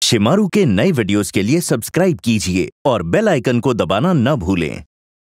शिमारू के नए वीडियोस के लिए सब्सक्राइब कीजिए और बेल आइकन को दबाना न भूलें।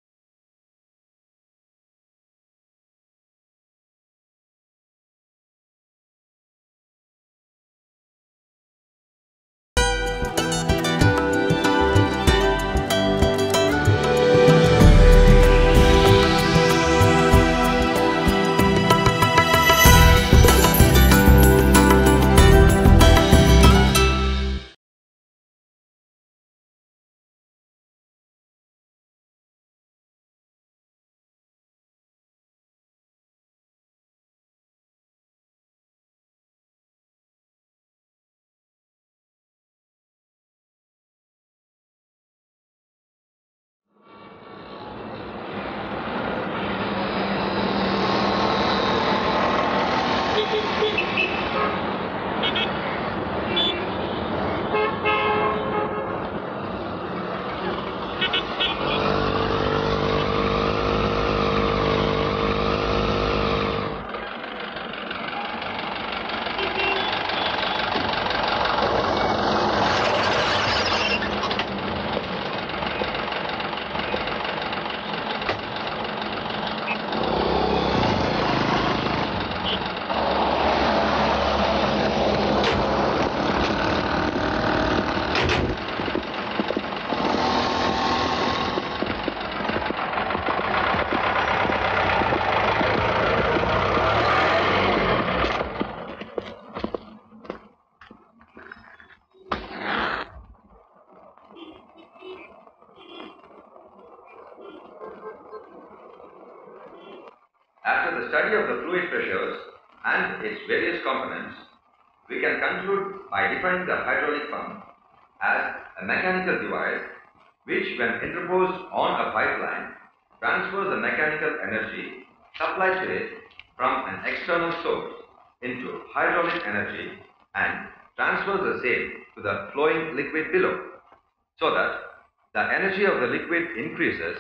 After the study of the fluid pressures and its various components, we can conclude by defining the hydraulic pump as a mechanical device which, when interposed on a pipeline, transfers the mechanical energy supplied to it from an external source into hydraulic energy and transfers the same to the flowing liquid below, so that the energy of the liquid increases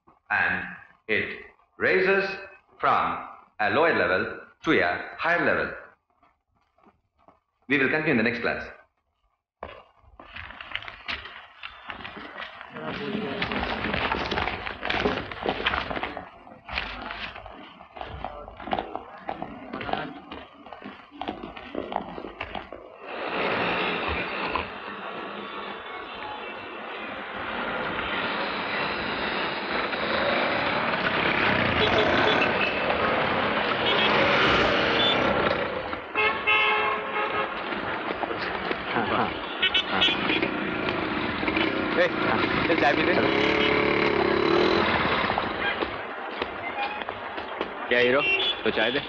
and it raises from a lower level to a higher level. We will continue in the next class. क्या hero तो चाय दे।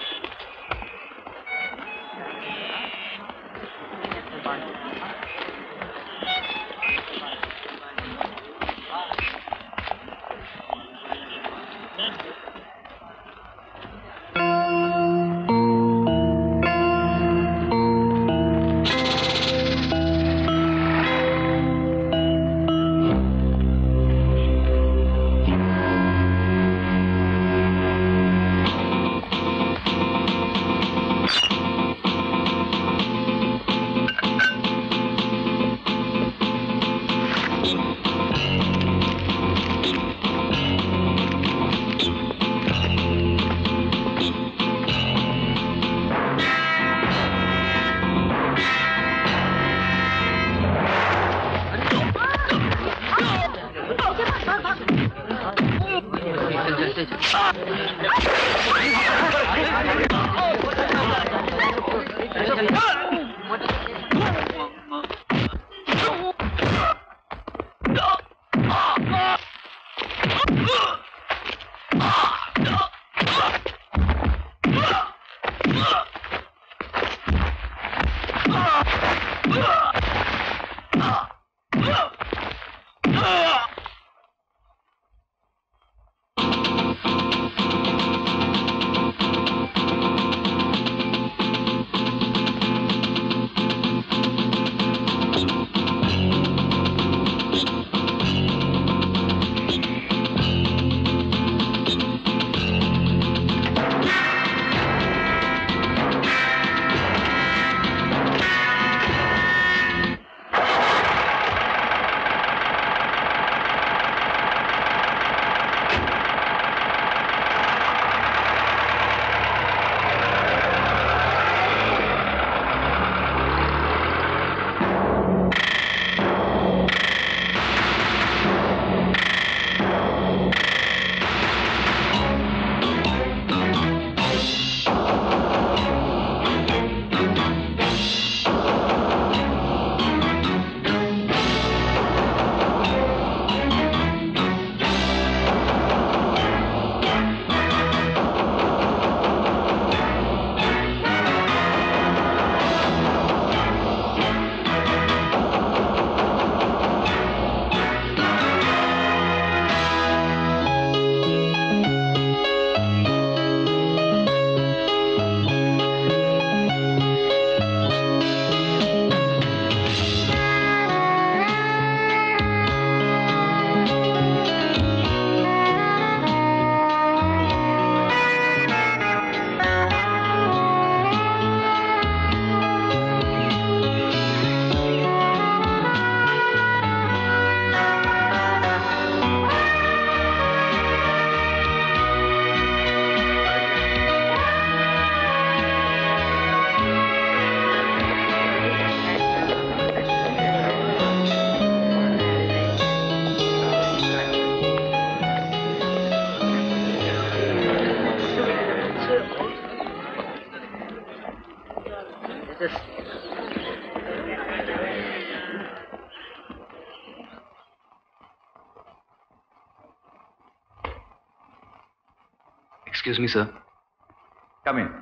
Excuse me, sir. Come in.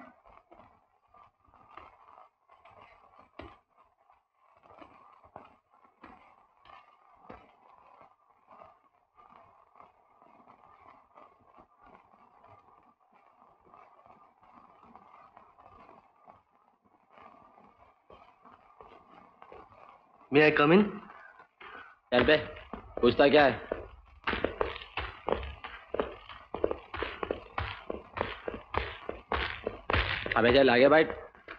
May I come in? चल पे, पूछता क्या है? अबे चल आगे बैठ।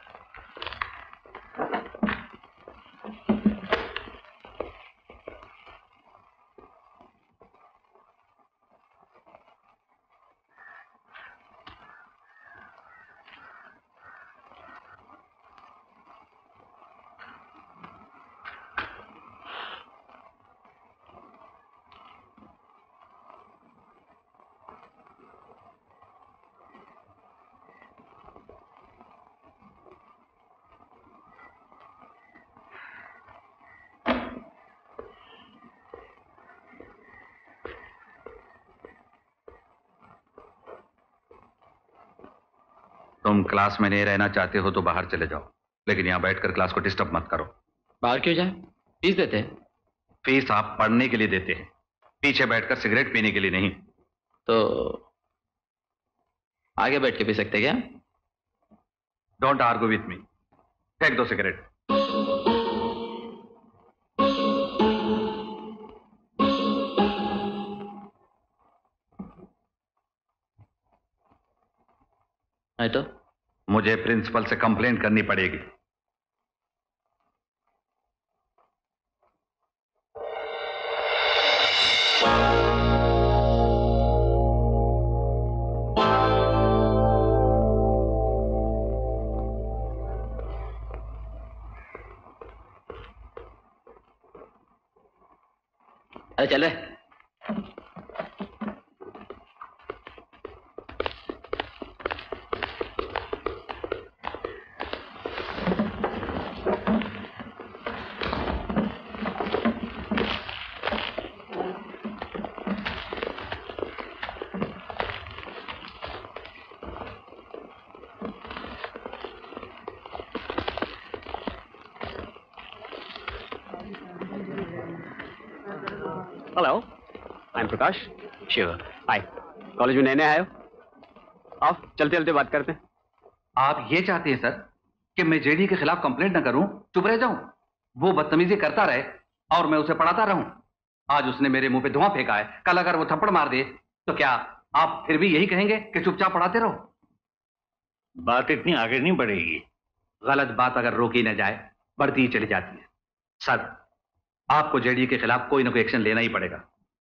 तुम क्लास में नहीं रहना चाहते हो तो बाहर चले जाओ, लेकिन यहाँ बैठकर क्लास को डिस्टर्ब मत करो। बाहर क्यों जाए? फीस देते हैं। फीस आप पढ़ने के लिए देते हैं, पीछे बैठकर सिगरेट पीने के लिए नहीं। तो आगे बैठ के पी सकते क्या? Don't argue with me. फेंक दो सिगरेट। नहीं तो मुझे प्रिंसिपल से कंप्लेंट करनी पड़ेगी। अरे चले। Hello, I am Prakash. Shiva, hi. College में नए नए आए हो? आओ चलते चलते बात करते हैं। आप ये चाहते हैं सर कि मैं जेडी के खिलाफ कंप्लेंट न करूं, चुप रह जाऊं, वो बदतमीजी करता रहे और मैं उसे पढ़ाता रहूं? आज उसने मेरे मुंह पे धुआं फेंका है, कल अगर वो थप्पड़ मार दे तो क्या आप फिर भी यही कहेंगे कि चुपचाप पढ़ाते रहो? बात इतनी आगे नहीं बढ़ेगी। गलत बात अगर रोकी न जाए बढ़ती ही चली जाती है। सर, आपको जेडी के खिलाफ कोई ना कोई एक्शन लेना ही पड़ेगा।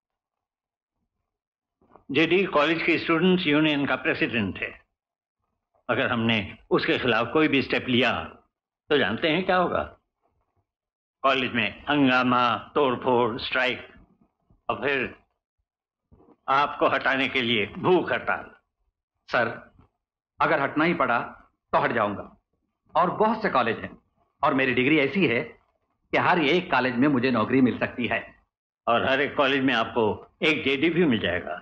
जेडी कॉलेज के स्टूडेंट्स यूनियन का प्रेसिडेंट है। अगर हमने उसके खिलाफ कोई भी स्टेप लिया तो जानते हैं क्या होगा? कॉलेज में हंगामा, तोड़फोड़, स्ट्राइक और फिर आपको हटाने के लिए भूख हड़ताल। सर, अगर हटना ही पड़ा तो हट जाऊंगा। और बहुत से कॉलेज हैं और मेरी डिग्री ऐसी है कि हर एक कॉलेज में मुझे नौकरी मिल सकती है। और हर एक कॉलेज में आपको एक जेडी भी मिल जाएगा।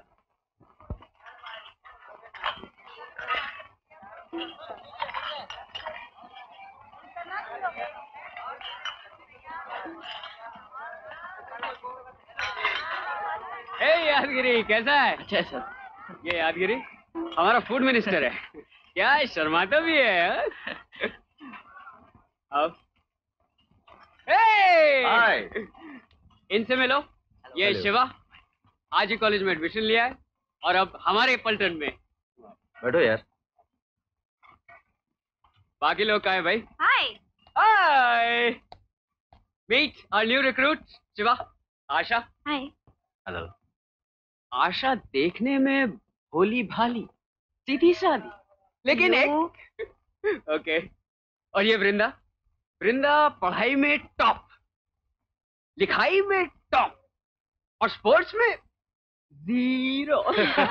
यादगिरी कैसा है? अच्छा सर। ये यादगिरी हमारा फूड मिनिस्टर है। क्या शर्माता भी है? अब हाय। इनसे मिलो। ये शिवा आज ही कॉलेज में एडमिशन लिया है और अब हमारे पलटन में। बैठो यार। बाकी लोग कहाँ हैं भाई? Hi. Hi. Meet our new recruit Shiva, Asha. Hi. Hello. Asha देखने में भोली भाली, सीधी सादी, लेकिन एक ओके। और ये वृंदा, वृंदा पढ़ाई में टॉप, लिखाई में टॉप और स्पोर्ट्स में जीरो।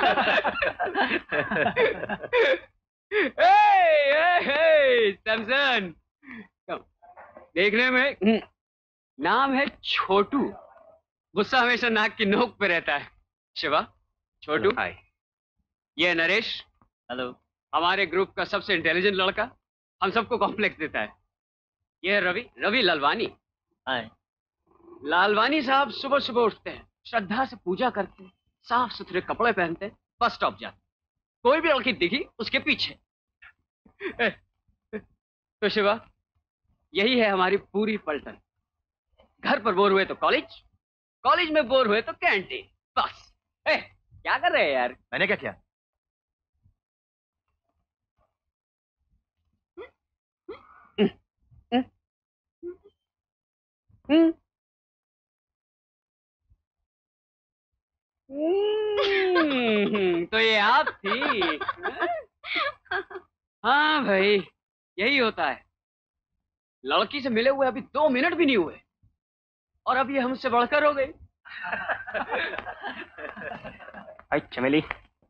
सैमसन देखने में नाम है छोटू, गुस्सा हमेशा नाक की नोक पे रहता है। शिवा, छोटू। हाय। ये नरेश, हेलो। हमारे ग्रुप का सबसे इंटेलिजेंट लड़का, हम सबको कॉम्प्लेक्स देता है। ये है रवि लालवानी। हाय। लालवानी साहब सुबह सुबह उठते हैं, श्रद्धा से पूजा करते हैं, साफ सुथरे कपड़े पहनते हैं, बस स्टॉप जाते, कोई भी लड़की दिखी उसके पीछे। तो शिवा, यही है हमारी पूरी पलटन। घर पर बोर हुए तो कॉलेज, कॉलेज में बोर हुए तो कैंटीन, बस। क्या कर रहे हैं यार? मैंने क्या किया? तो ये आप थी? हाँ भाई, यही होता है। लड़की से मिले हुए अभी 2 मिनट भी नहीं हुए और अब ये हमसे बढ़कर हो गई। आई चमेली,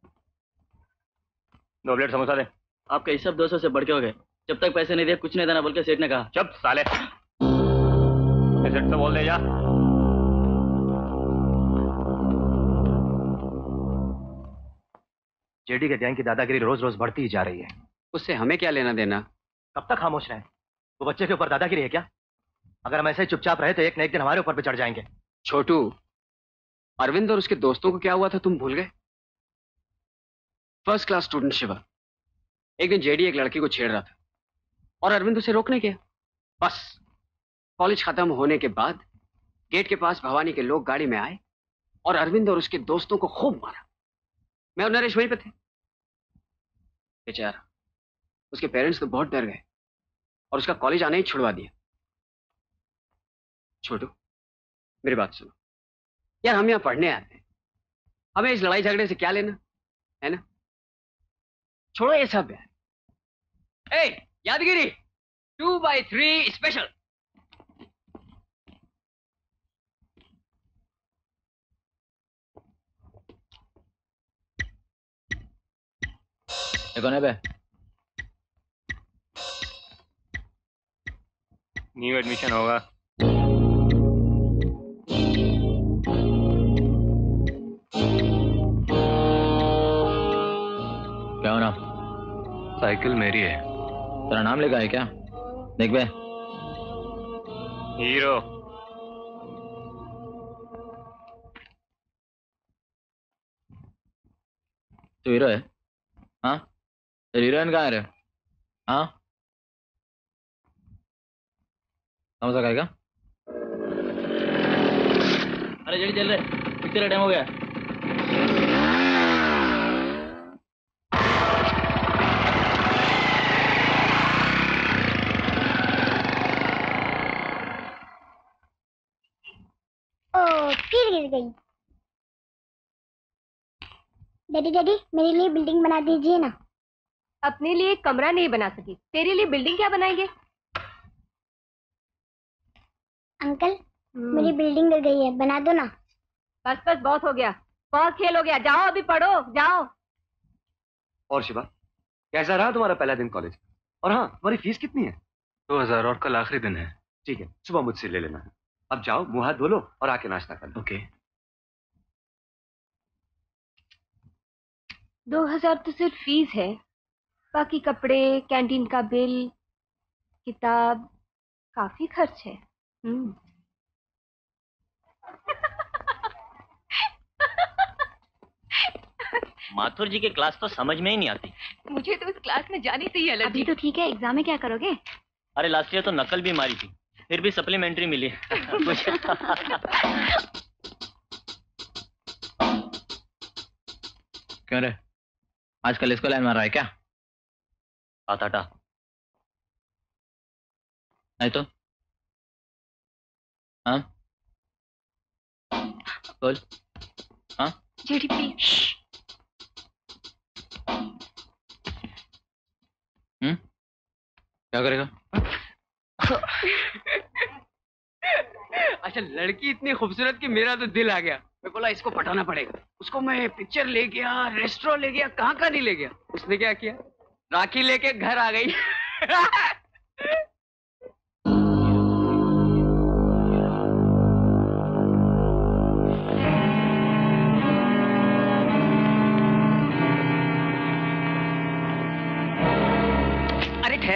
2 प्लेट समोसा दे। आपका ये सब 200 से बढ़ के हो गए। जब तक पैसे नहीं दिए कुछ नहीं देना बोल के सेठ ने कहा। चुप साले, सेठ से बोल दे जा। जेडी के गैंग की दादागिरी रोज रोज बढ़ती ही जा रही है। उससे हमें क्या लेना देना? कब तक खामोश रहे? वो बच्चे के ऊपर दादागिरी है क्या? अगर हम ऐसे ही चुपचाप रहे तो एक न एक दिन हमारे ऊपर भी चढ़ जाएंगे। छोटू, अरविंद और उसके दोस्तों को क्या हुआ था तुम भूल गए? फर्स्ट क्लास स्टूडेंट शिवा, एक दिन जेडी एक लड़की को छेड़ रहा था और अरविंद उसे रोकने गया। बस कॉलेज खत्म होने के बाद गेट के पास भवानी के लोग गाड़ी में आए और अरविंद और उसके दोस्तों को खूब मारा। मैं और नरेश वहीं पे थे। बेचारा, उसके पेरेंट्स तो बहुत डर गए और उसका कॉलेज आने ही छुड़वा दिया। छोटू, मेरी बात सुनो यार, हम यहाँ पढ़ने आते हैं, हमें इस लड़ाई झगड़े से क्या लेना है ना? छोड़ो ये सब यार। Yadagiri 2x3 special. कौन है बे? न्यू एडमिशन होगा। क्या हो नाम? साइकिल मेरी है। तेरा नाम लिखा है क्या? देख बे। हीरो। तू हीरो है? हाँ, हीरोइन कहाँ है रे? हाँ, समोसा खाएगा? अरे जल्दी चल रहे, पिक्चर का टाइम हो गया। फिर गिर गई। डैडी डैडी, मेरे लिए बिल्डिंग बना दीजिए ना। अपने लिए कमरा नहीं बना सकी, तेरे लिए बिल्डिंग क्या बनाएंगे? अंकल, मेरी बिल्डिंग गिर गई है, बना दो ना। बस बस, बहुत हो गया, बहुत खेल हो गया, जाओ अभी पढ़ो, जाओ। और शिवा, कैसा रहा तुम्हारा पहला दिन कॉलेज? और हाँ, तुम्हारी फीस कितनी है? 2000 और कल आखिरी दिन है। ठीक है, सुबह मुझसे ले लेना। अब जाओ, मुंह हाथ धो लो और आके नाश्ता कर लो। ओके। 2000 तो सिर्फ फीस है, बाकी कपड़े, कैंटीन का बिल, किताब, काफी खर्च है। माथुर जी की क्लास तो समझ में ही नहीं आती। मुझे तो उस क्लास में जाने से ही एलर्जी। अभी तो ठीक है, एग्जाम में क्या करोगे? अरे लास्ट ईयर तो नकल भी मारी थी, फिर भी सप्लीमेंट्री मिली। क्यों रे, आजकल इसको लाइन मार रहा है क्या? आटा नहीं तो? हाँ बोल। हाँ जेडी प्लीज। क्या करेगा? अच्छा, लड़की इतनी खूबसूरत कि मेरा तो दिल आ गया। मैं बोला इसको पटाना पड़ेगा। उसको मैं पिक्चर ले गया, रेस्टोरेंट ले गया, कहाँ नहीं ले गया। उसने क्या किया, राखी लेके घर आ गई।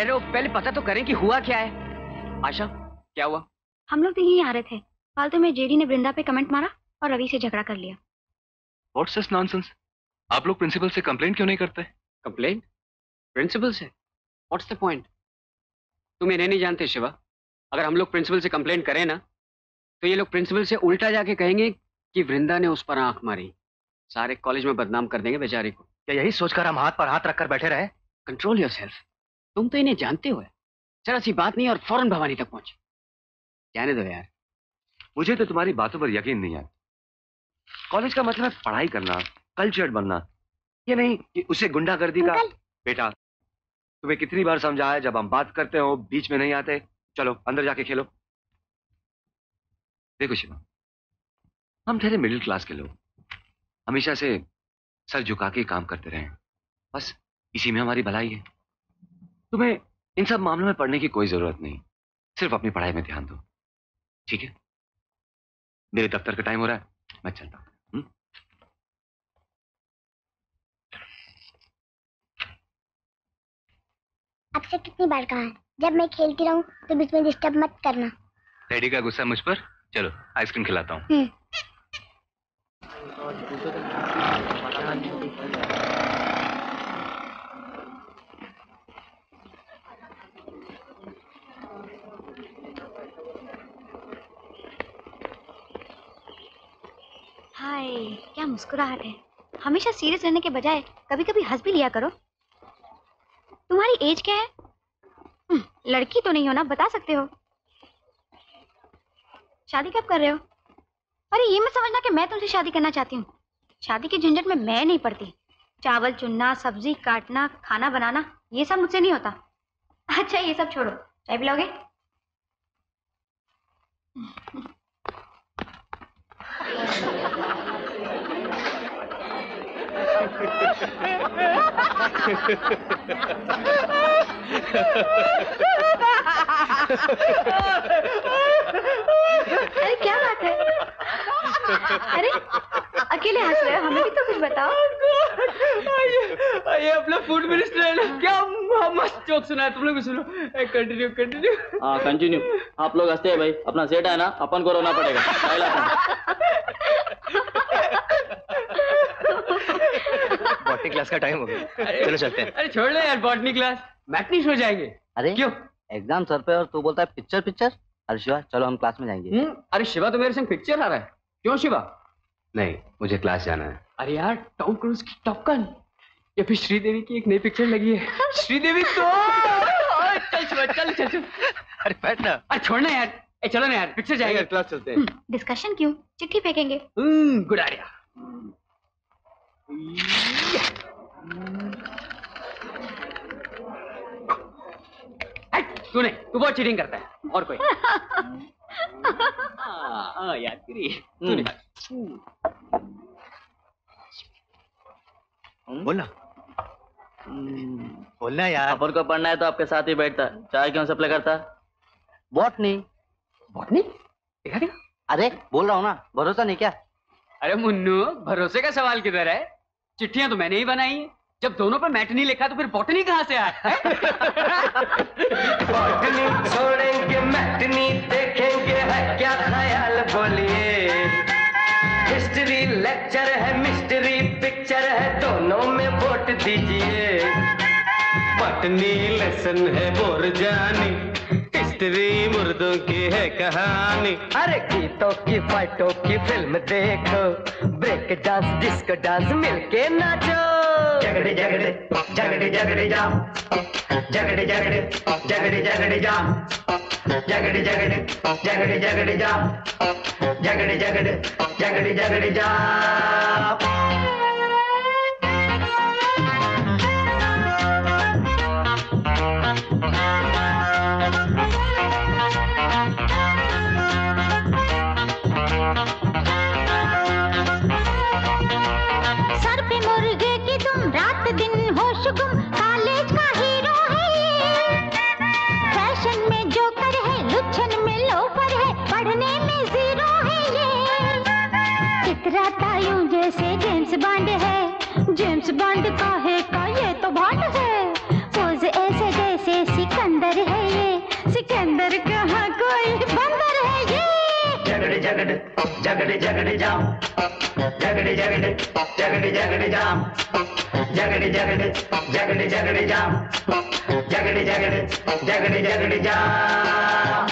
रह रहे हो पहले पता तो करें कि हुआ क्या है। आशा क्या हुआ? हम लोग तो यहीं आ रहे थे, फालतू में जेडी ने वृंदा पे कमेंट मारा और रवि से झगड़ा कर लिया। What's this nonsense? आप लोग प्रिंसिपल से कंप्लेंट क्यों नहीं करते? कंप्लेंट? प्रिंसिपल से? What's the point? तुम इन्हें नहीं जानते शिवा। अगर हम लोग प्रिंसिपल से कंप्लेंट करें ना तो ये लोग प्रिंसिपल से उल्टा जाके कहेंगे कि वृंदा ने उस पर आंख मारी। सारे कॉलेज में बदनाम कर देंगे बेचारे को। क्या यही सोचकर हम हाथ पर हाथ रखकर बैठे रहे? Control yourself. तुम तो इन्हें जानते हो, जरा सी बात नहीं और फौरन भवानी तक पहुंचे। जाने दो यार। मुझे तो तुम्हारी बातों पर यकीन नहीं है। कॉलेज का मतलब है पढ़ाई करना, कल्चर्ड बनना, ये नहीं कि उसे गुंडागर्दी का। बेटा तुम्हें कितनी बार समझाया, जब हम बात करते हो बीच में नहीं आते। चलो अंदर जाके खेलो। देखो शिवा, हम ठहरे मिडिल क्लास के लोग, हमेशा से सर झुका के काम करते रहे, बस इसी में हमारी भलाई है। तुम्हें इन सब मामलों में पढ़ने की कोई जरूरत नहीं, सिर्फ अपनी पढ़ाई में ध्यान दो, ठीक है? मेरे दफ्तर का टाइम हो रहा है, मैं चलता हूं। आपसे कितनी बार कहा है, जब मैं खेलती रहूं तो बीच में डिस्टर्ब मत करना। डैडी का गुस्सा मुझ पर? चलो आइसक्रीम खिलाता हूँ। हाय, क्या मुस्कुराहट है। हमेशा सीरियस रहने के बजाय कभी कभी हंस भी लिया करो। तुम्हारी एज क्या है? लड़की तो नहीं हो ना, बता सकते हो। शादी कब कर रहे हो? अरे ये मत समझना कि मैं तुमसे शादी करना चाहती हूँ। शादी के झंझट में मैं नहीं पड़ती। चावल चुनना, सब्जी काटना, खाना बनाना, ये सब मुझसे नहीं होता। अच्छा ये सब छोड़ो, चाय पिलाओगे? अरे क्या बात है? अरे अकेले हंस रहे हो, हमें भी तो कुछ बताओ। ये अपना फूड मिनिस्टर है ना, क्या मस्त जोक सुना है। तुम लोग भी सुनो। Continue continue. हाँ कंटिन्यू। आप लोग हंसते हैं भाई, अपना सेट है ना, अपन को रोना पड़ेगा। बॉटनी क्लास का टाइम हो गया, चलो चलते हैं। अरे छोड़ ले यार बॉटनी क्लास, मैटनी शो जाएंगे। अरे क्यों? एग्जाम सर पे और तू बोलता है पिक्चर पिक्चर। अरे शिवा चलो हम क्लास में जाएंगे। अरे शिवा तो मेरे संग पिक्चर आ रहा है। क्यों शिवा? नहीं, मुझे क्लास जाना है। अरे यार टॉम क्रूज की टॉप गन या फिर श्रीदेवी की एक नई पिक्चर लगी है, श्रीदेवी तो। चल शिवा चल चल चल। अरे बैठ ना। अरे छोड़ना यार। चलो ना यार, पिक्चर जाएंगे। क्लास चलते हैं। डिस्कशन क्यों, चिट्ठी फेंकेंगे। Good idea. तू नहीं, तू बहुत चीटिंग करता है। और कोई? याद करिए। बोलना बोलना यार। अपन को पढ़ना है तो आपके साथ ही बैठता, चाय क्यों सप्लाई करता? बॉटनी। बॉटनी? देखा देखा। अरे बोल रहा हूँ ना, भरोसा नहीं क्या? अरे मुन्नू, भरोसे का सवाल किधर है? चिट्ठियां तो मैंने ही बनाई है। जब दोनों पर मैटनी लिखा तो फिर बॉटनी कहाँ से आया? बॉटनी छोड़ेंगे मैटनी देखेंगे, है क्या ख्याल बोलिए। हिस्ट्री लेक्चर है, मिस्ट्री पिक्चर है, दोनों में वोट दीजिए। बॉटनी लेसन है बोर जानी, हिस्ट्री मुर्दों की है कहानी। अरे गीतों की फाइटों की फिल्म देखो, ब्रेक डांस डिस्को डांस मिलके नाचो। जगड़े जगड़े जगड़े जगड़े जाम, जगड़े जगड़े जगड़े जगड़े जाम, जगड़े जगड़े जगड़े जगड़े जाम, जगड़े जगड़े जगड़े जगड़े जाम। कॉलेज का हीरो है ये, फैशन में जोकर है, लुच्छन में लोफर है, पढ़ने में जीरो है ये। इतराता यूं जैसे जेम्स बॉन्ड है, जेम्स बॉन्ड का है का ये तो बॉन्ड है। पोज ऐसे जैसे सिक्का जगड़ जगड़ जगड़ जाम जगड़ जगड़ जगड़ जगड़ जाम जगड़ जगड़ जगड़ जगड़ जाम जगड़ जगड़ जगड़ जगड़ जाम।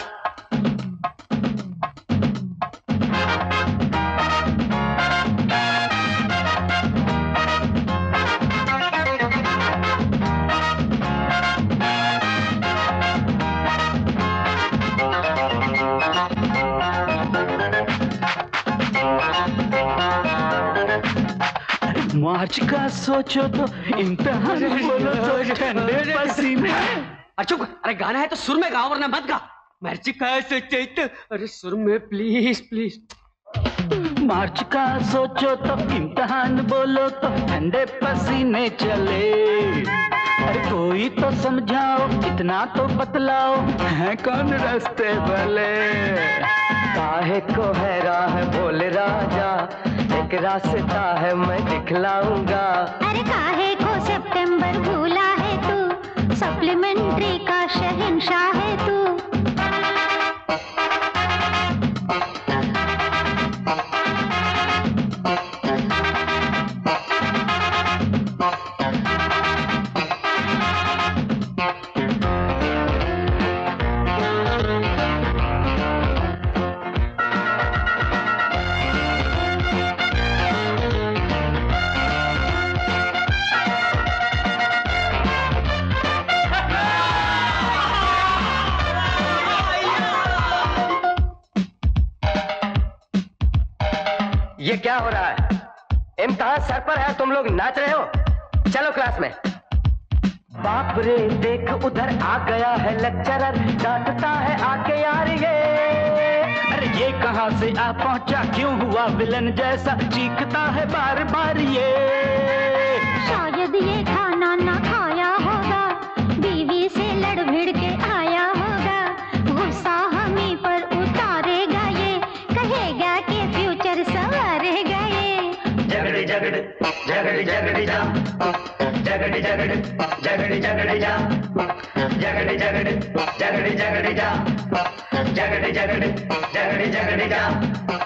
मार्च का सोचो तो इम्तिहान बोलो तो ठंडे पसीने। चुप, अरे गाना है तो सुर में गाओ वरना मत गा। मार्च का सोचो तो, अरे सुर में प्लीज प्लीज। मार्च का सोचो तो इम्तिहान बोलो तो ठंडे पसीने चले। अरे कोई तो समझाओ, इतना तो बतलाओ, है कौन रास्ते भले। काहे को है राह बोले राजा, एक रास्ता है मैं दिखलाऊंगा। अरे काहे को सितंबर भूला है तू, सप्लीमेंट्री का शहंशाह है तू। ये क्या हो रहा है? इम्तिहान सर पर है, तुम लोग नाच रहे हो? चलो क्लास में। बाप रे देख उधर आ गया है लेक्चरर, डांटता है आके यार ये। अरे ये कहाँ से आ पहुंचा, क्यों हुआ विलन जैसा, चीखता है बार बार ये। शायद ये खाना ना खाया होगा, बीवी से लड़ भिड़ के आया होगा। गुस्सा हमी पर उतारेगा ये, कहेगा कि फ्यूचर संवारेगा ये। जगड़ जगड़ जगड़ जगड़ जाम जगड़ जगड़ जगड़ जगड़ जाम जगड़ जगड़ जगड़ जगड़ जाम जगड़ जगड़ जगड़ जगड़ जाम।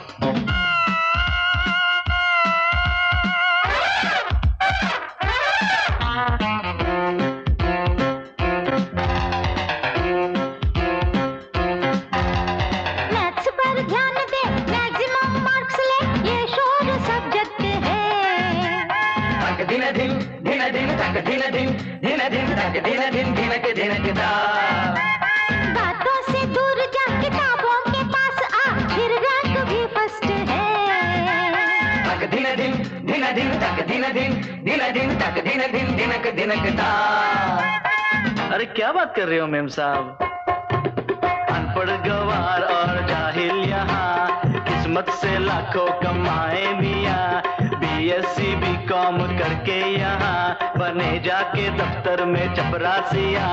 मैथ्स पर ध्यान दे, मैक्सिमम मार्क्स ले, ये शोर सब्जेक्ट है। तक दिन दिन दिन दिन तक दिन दिन दिन दिन तक दिन दिन दिन के दिन के दा। बातों से दूर जा, किताबों के पास आ, फिर रैंक भी फर्स्ट है। तक दिन दिन दिन दिन तक दिन दिन दिन दिन तक दिन दिन दिन के दा। अरे क्या बात कर रहे हो मेम साहब, अनपढ़ गवार और जाहिल यहाँ, किस्मत से लाखों कमाए मियाँ। बीएससी बीकॉम करके यहाँ बने जाके दफ्तर में चपरासिया।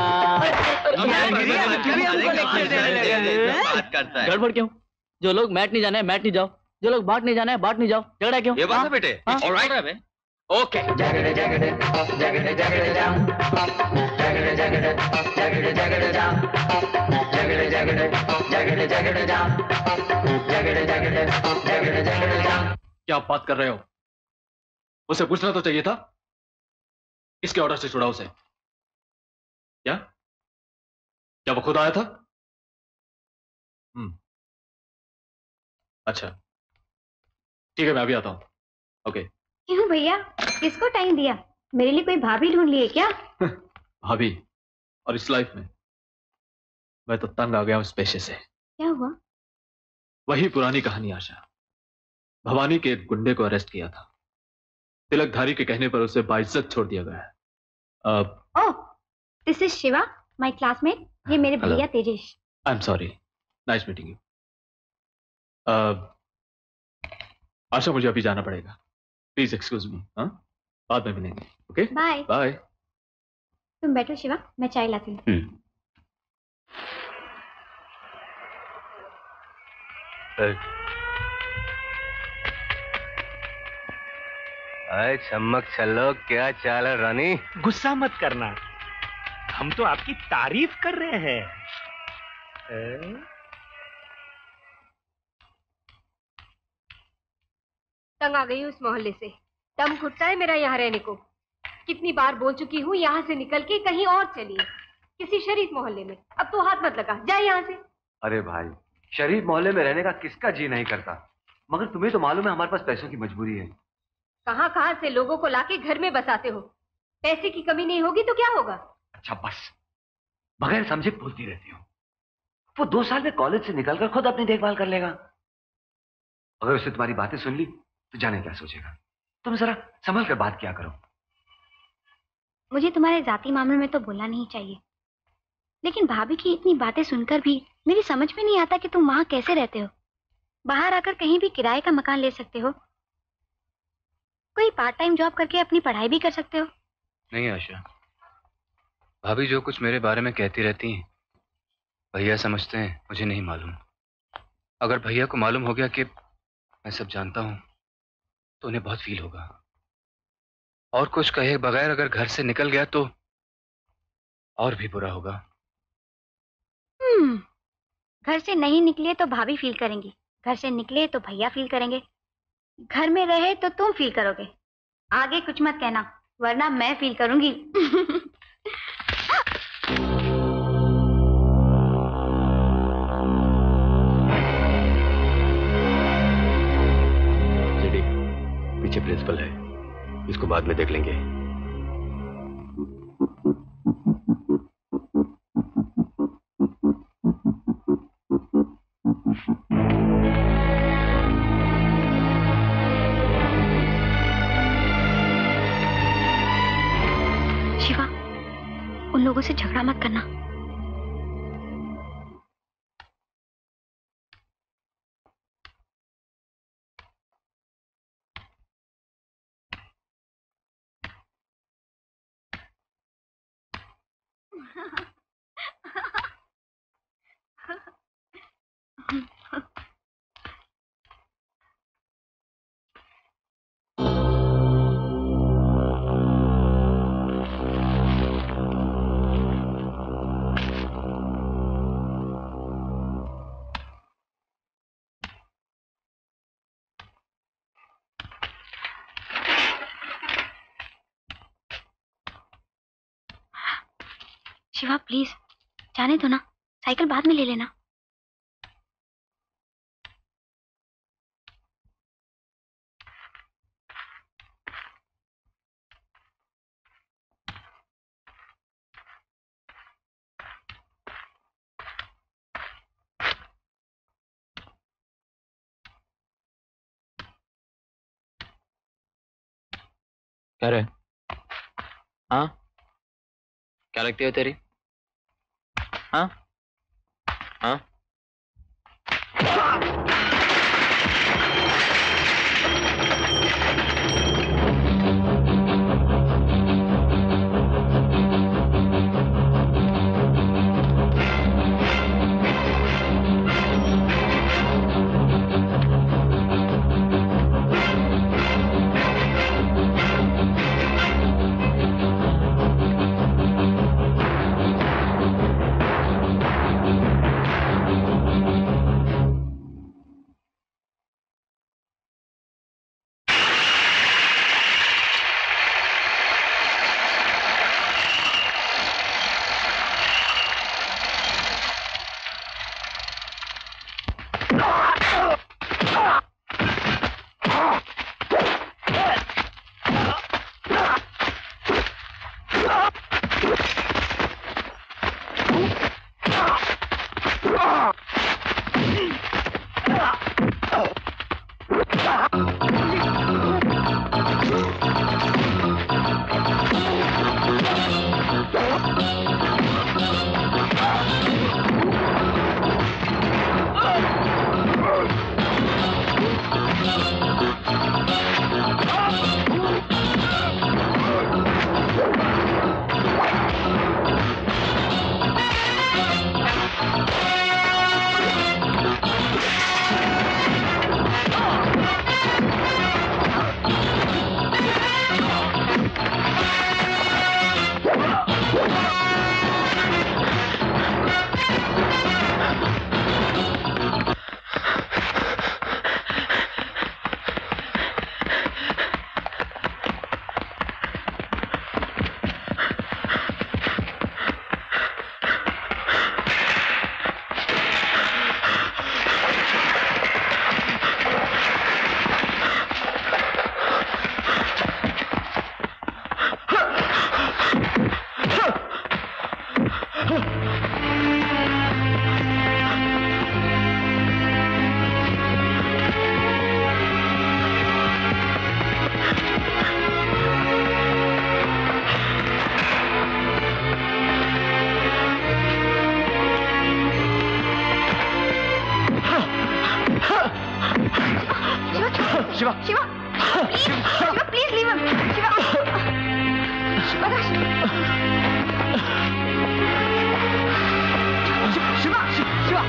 गड़बड़ क्यों? जो लोग मैट नहीं जाने मैट नहीं जाओ, जो लोग बाट नहीं जाने बाट नहीं जाओ। झगड़ा क्यों? ये बात है बेटे। Alright okay. जगड़ जगड़ जगड़ जगड़ जाम जगड़ जगड़ जगड़ जगड़ जाम जगड़ जगड़ जगड़ जगड़ जाम जगड़ जगड़ जगड़ जगड़ जाम। क्या आप बात कर रहे हो? उसे पूछना तो चाहिए था, किसके ऑर्डर से छुड़ा उसे? क्या क्या वो खुद आया था? अच्छा ठीक है, मैं अभी आता हूं। ओके। क्यों भैया, किसको टाइम दिया? मेरे लिए कोई भाभी ढूंढ लिए क्या? भाभी? और इस लाइफ में मैं तो तंग आ गया हूं इस पेशे से। क्या हुआ? वही पुरानी कहानी आशा। भवानी के एक गुंडे को अरेस्ट किया था, तिलकधारी के कहने पर उसे बाइज्जत छोड़ दिया गया है। Oh, this is Shiva, my classmate. ये मेरे भैया Tejesh. I am sorry, nice meeting you. Asha मुझे अभी जाना पड़ेगा, प्लीज एक्सक्यूज मी। हाँ, बाद में मिलेंगे। Okay bye bye. तुम बैठो शिवा, मैं चाय लाती हूँ। अरे चमक चलो, क्या चाल है रानी? गुस्सा मत करना, हम तो आपकी तारीफ कर रहे हैं। तंग आ गई हूँ इस मोहल्ले से। दम घुटता है मेरा यहाँ रहने को। कितनी बार बोल चुकी हूँ यहाँ से निकल के कहीं और चलिए, किसी शरीफ मोहल्ले में। अब तो हाथ मत लगा, जाए यहाँ से। अरे भाई, शरीफ मोहल्ले में रहने का किसका जी नहीं करता, मगर तुम्हें तो मालूम है हमारे पास पैसों की मजबूरी है। कहाँ कहाँ से लोगों को लाके घर में बसाते हो। पैसे की कमी नहीं होगी तो क्या होगा? अच्छा बस, बगैर समझे बोलती रहती हो। वो 2 साल में कॉलेज से निकलकर खुद अपनी देखभाल कर लेगा। अगर उससे तुम्हारी बातें सुन ली तो जाने क्या सोचेगा। तुम जरा संभल कर बात किया करो। मुझे तुम्हारे जाति मामले में तो बोलना नहीं चाहिए, लेकिन भाभी की इतनी बातें सुनकर भी मेरी समझ में नहीं आता कि तुम वहां कैसे रहते हो। बाहर आकर कहीं भी किराए का मकान ले सकते हो, कोई पार्ट टाइम जॉब करके अपनी पढ़ाई भी कर सकते हो। नहीं आशा, भाभी जो कुछ मेरे बारे में कहती रहती हैं भैया समझते हैं, मुझे नहीं मालूम। अगर भैया को मालूम हो गया कि मैं सब जानता हूं तो उन्हें बहुत फील होगा। और कुछ कहे बगैर अगर घर से निकल गया तो और भी बुरा होगा। घर से नहीं निकले तो भाभी फील करेंगी, घर से निकले तो भैया फील करेंगे, घर में रहे तो तुम फील करोगे। आगे कुछ मत कहना वरना मैं फील करूंगी। जेडी, पीछे प्रिंसिपल है, इसको बाद में देख लेंगे। शिवा, उन लोगों से झगड़ा मत करना। शिवा प्लीज जाने दो ना, साइकिल बाद में ले लेना। क्या रे? हाँ, क्या लगती है तेरी? हाँ हाँ, Shiva Shiva Shiva please leave him. Shiva Shiva Shiva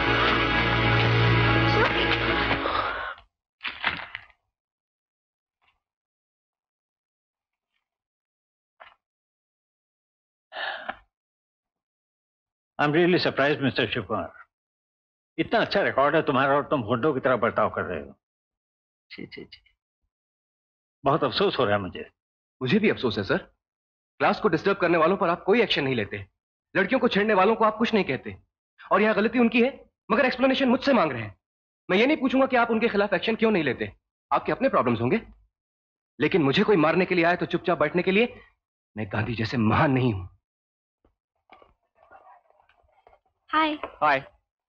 I'm really surprised, Mr. Shiva. इतना अच्छा रिकॉर्ड है तुम्हारा और तुम गुंडों की तरह बर्ताव कर रहे हो। जी। बहुत अफसोस हो रहा है मुझे। मुझे भी अफसोस है सर। क्लास को डिस्टर्ब करने वालों पर आप कोई एक्शन नहीं लेते, लड़कियों को छेड़ने वालों को आप कुछ नहीं कहते, और यहाँ गलती उनकी है मगर एक्सप्लेनेशन मुझसे मांग रहे हैं। मैं ये नहीं पूछूंगा कि आप उनके खिलाफ एक्शन क्यों नहीं लेते, आपके अपने प्रॉब्लम्स होंगे, लेकिन मुझे कोई मारने के लिए आए तो चुपचाप बैठने के लिए मैं गांधी जैसे महान नहीं हूं। हाय हाय।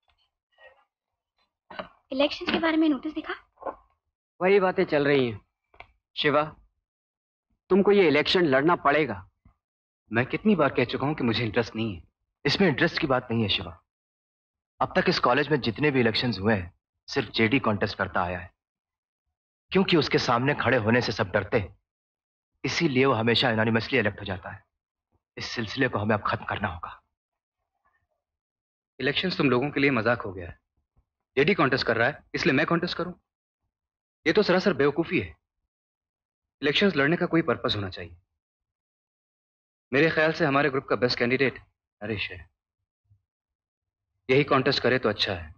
इलेक्शंस के बारे में नोटिस दिखा? वही बातें चल रही हैं। शिवा, तुमको ये इलेक्शन लड़ना पड़ेगा। मैं कितनी बार कह चुका हूं कि मुझे इंटरेस्ट नहीं है। इसमें इंटरेस्ट की बात नहीं है शिवा। अब तक इस कॉलेज में जितने भी इलेक्शंस हुए हैं सिर्फ जेडी कॉन्टेस्ट करता आया है, क्योंकि उसके सामने खड़े होने से सब डरते हैं, इसीलिए वो हमेशा एनोनिमसली इलेक्ट हो जाता है। इस सिलसिले को हमें अब खत्म करना होगा। इलेक्शंस तुम लोगों के लिए मजाक हो गया है। जेडी कॉन्टेस्ट कर रहा है इसलिए मैं कॉन्टेस्ट करूं? ये तो सरासर बेवकूफी है। इलेक्शंस लड़ने का कोई पर्पस होना चाहिए। मेरे ख्याल से हमारे ग्रुप का बेस्ट कैंडिडेट नरेश है। यही कॉन्टेस्ट करे तो अच्छा है।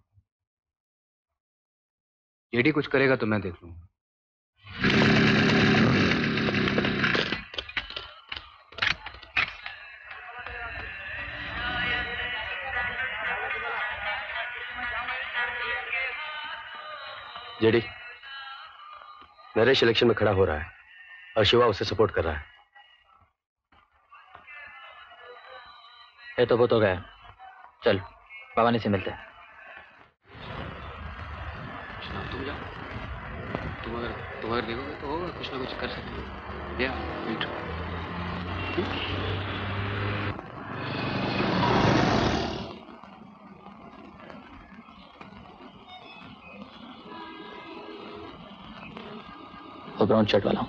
जेडी कुछ करेगा तो मैं देख लूंगा। जेडी, नरेश इलेक्शन में खड़ा हो रहा है और शिवा उसे सपोर्ट कर रहा है। ये तो बहुत हो गया। चल भवानी से मिलते हैं। तुम जाओ, तुम अगर देखोगे तो होगा, कुछ ना कुछ कर सकते हो। या वो ब्राउन शर्ट वाला।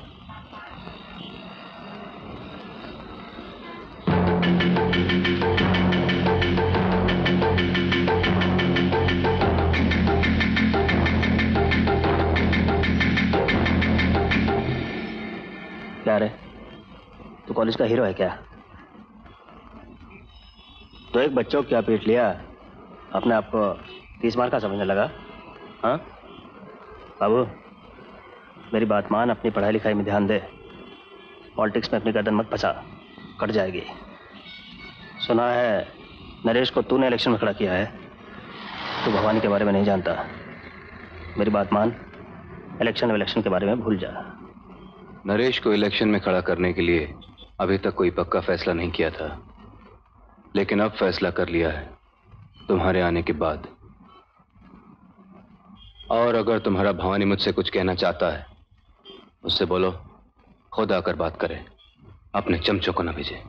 क्या रे, तू कॉलेज का हीरो है क्या? तो एक बच्चों को क्या पीट लिया, अपने आप को 30 मार का समझने लगा? हाँ बाबू, मेरी बात मान, अपनी पढ़ाई लिखाई में ध्यान दे। पॉलिटिक्स में अपनी गर्दन मत फंसा, कट जाएगी। सुना है नरेश को तूने इलेक्शन में खड़ा किया है। तू भवानी के बारे में नहीं जानता। मेरी बात मान, इलेक्शन के बारे में भूल जा। नरेश को इलेक्शन में खड़ा करने के लिए अभी तक कोई पक्का फैसला नहीं किया था, लेकिन अब फैसला कर लिया है तुम्हारे आने के बाद। और अगर तुम्हारा भवानी मुझसे कुछ कहना चाहता है उससे बोलो खुद आकर बात करे, अपने चमचों को ना भेजे।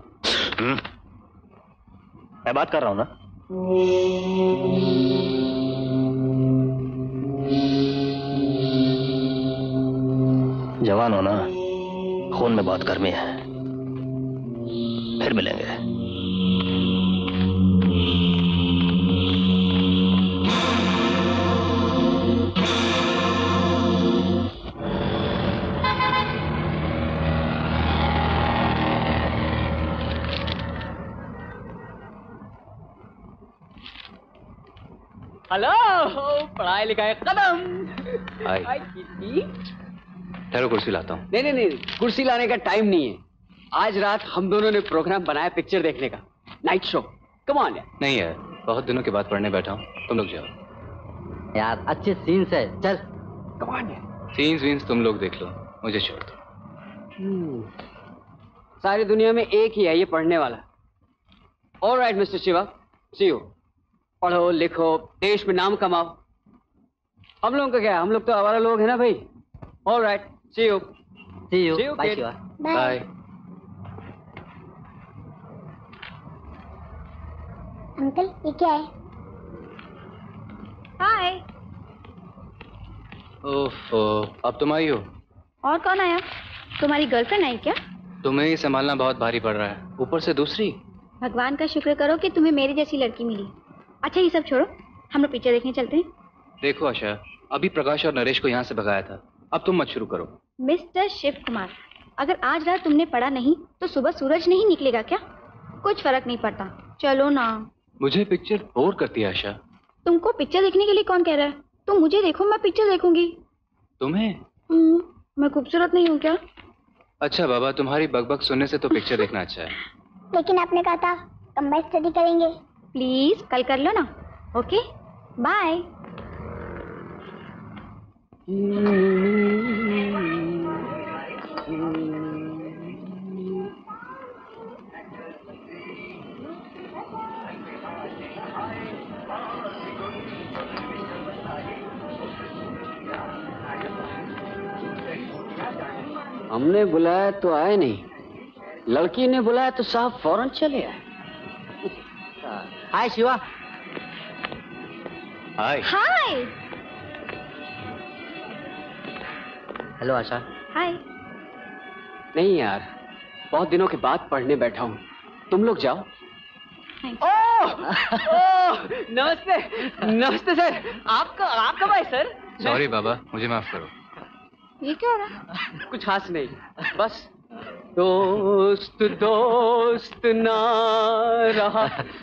मैं बात कर रहा हूं ना। जवान हो ना, खून में बहुत गर्मी है। फिर मिलेंगे। हेलो, पढ़ाई लिखाई खत्म। हाय कितनी? ठहरो, कुर्सी लाता हूँ। नहीं, कुर्सी लाने का टाइम नहीं है। आज रात हम दोनों ने प्रोग्राम बनाया पिक्चर देखने का, नाइट शो। कम ऑन यार। नहीं यार, बहुत दिनों के बाद पढ़ने बैठा हूँ, तुम लोग जाओ। यार अच्छे सीन्स है, चल। कम ऑन यार। सीन्स वीन्स तुम लोग देख लो, मुझे छोड़ दो। सारी दुनिया में एक ही है ये पढ़ने वाला। Alright mister Shiva, see you. पढ़ो लिखो, देश में नाम कमाओ। हम लोगों का क्या है, हम लोग तो आवारा लोग हैं ना भाई। Alright, see you. Bye Shiva. Bye. Uncle ये क्या है? हाय। ओफो, अब तुम आई हो? और कौन आया? तुम्हारी गर्लफ्रेंड आई क्या? तुम्हें ही संभालना बहुत भारी पड़ रहा है, ऊपर से दूसरी। भगवान का शुक्र करो कि तुम्हें मेरी जैसी लड़की मिली। अच्छा ये सब छोड़ो, हम लोग पिक्चर देखने चलते हैं। देखो आशा, अभी प्रकाश और नरेश को यहाँ से भगाया था, अब तुम मत शुरू करो। मिस्टर शिव कुमार, अगर आज रात तुमने पढ़ा नहीं तो सुबह सूरज नहीं निकलेगा क्या? कुछ फर्क नहीं पड़ता, चलो ना। मुझे पिक्चर बोर करती है आशा। तुमको पिक्चर देखने के लिए कौन कह रहा है? तुम मुझे देखो, मैं पिक्चर देखूंगी। तुम्हें? मैं खूबसूरत नहीं हूँ क्या? अच्छा बाबा, तुम्हारी बकबक सुनने से तो पिक्चर देखना अच्छा है। लेकिन आपने कहा था कंबाइंड स्टडी करेंगे। प्लीज कल कर लो ना। Okay bye. हमने बुलाया तो आए नहीं, लड़की ने बुलाया तो साहब फौरन चले आए। Hi Shiva. Hi. Hi. Hello Asha. Hi. नहीं यार, बहुत दिनों के बाद पढ़ने बैठा हूँ, तुम लोग जाओ। ओह नमस्ते। नमस्ते सर। आप कब आए सर? सॉरी बाबा, मुझे माफ करो। ये क्या हो रहा? कुछ खास नहीं, बस दोस्त दोस्त ना रहा।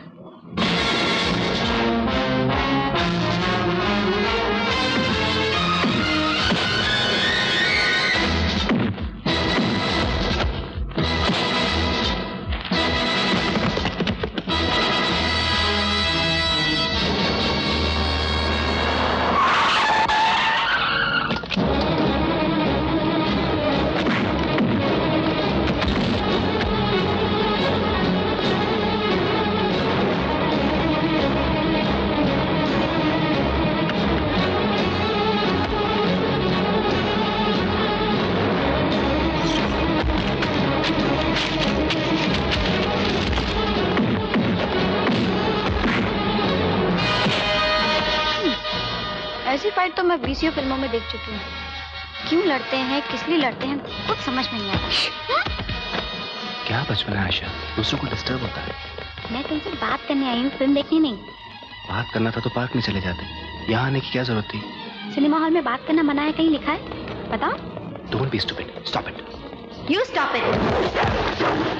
ऐसी फाइट तो मैं वीसीओ फिल्मों में देख चुकी हूँ। क्यों लड़ते हैं, किस लिए लड़ते हैं, कुछ समझ में नहीं आता। क्या बचपन है आशा, दूसरों को डिस्टर्ब होता है। मैं तुमसे बात करने आई हूँ, फिल्म देखनी नहीं। बात करना था तो पार्क में चले जाते, यहाँ आने की क्या जरूरत थी? सिनेमा हॉल में बात करना मना है, कहीं लिखा है? बताओ। Don't be stupid. Stop it. You stop it.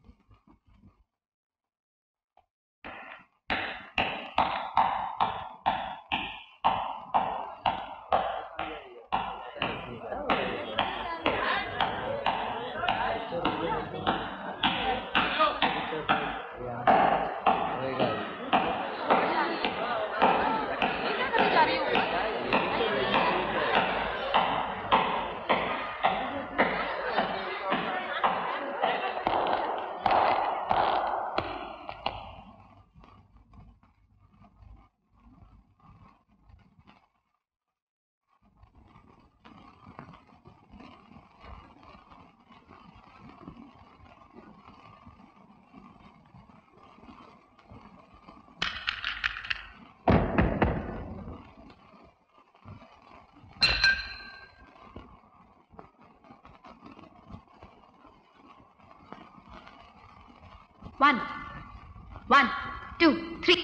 One, two, three.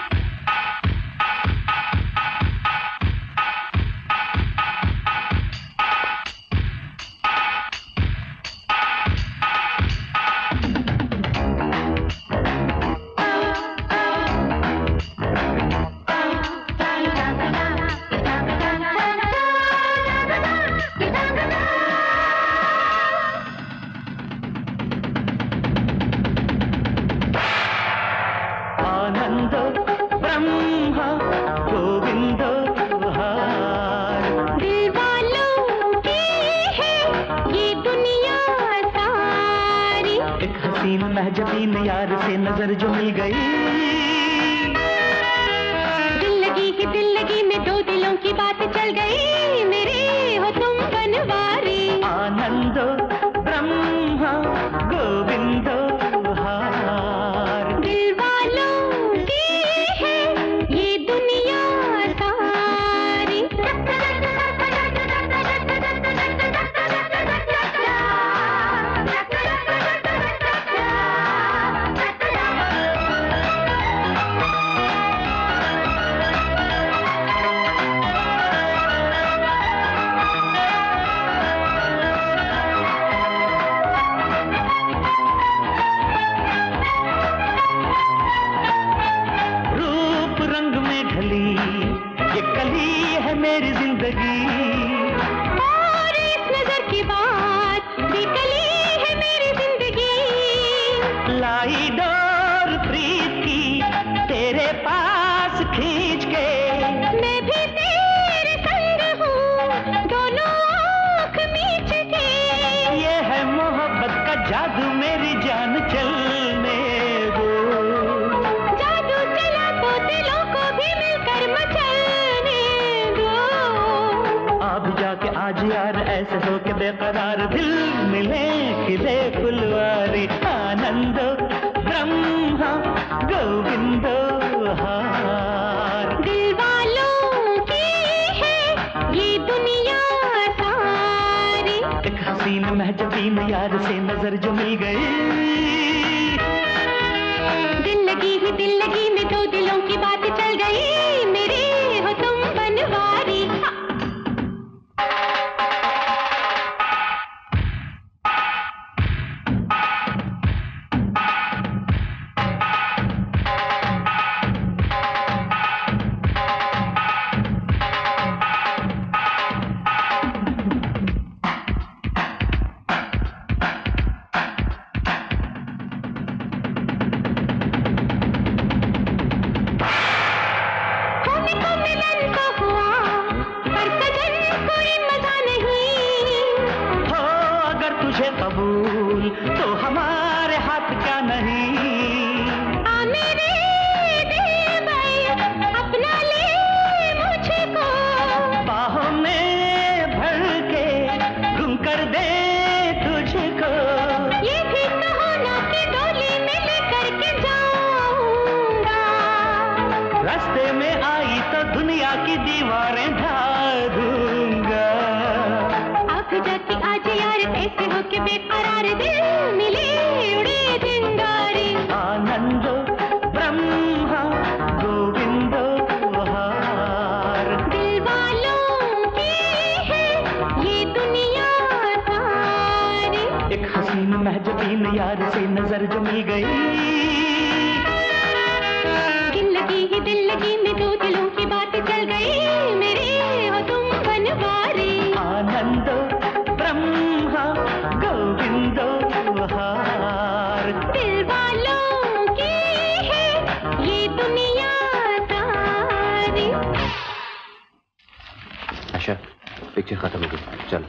Mahjabeen यार से नजर जो मिल गई, दिल लगी में दो दिलों की बात चल गई, मेरे हो तुम बनवारी। आनंदो ब्रह्मा गोविंदो हार, दिल वालों की है ये दुनिया सारी। कि आज यार ऐसे हो के बेकरार दिल मिले खिले फुलवारी आनंदो ब्रह्मा गोविंदो हार दिल वालों की है ये दुनिया सारी। एक हसीन महजबीन यार से नजर जो मिल गई, दिल लगी में दो दिलों की बात चल गई, मेरे हो तुम बनवारी। पिक्चर खत्म हो गई, चल।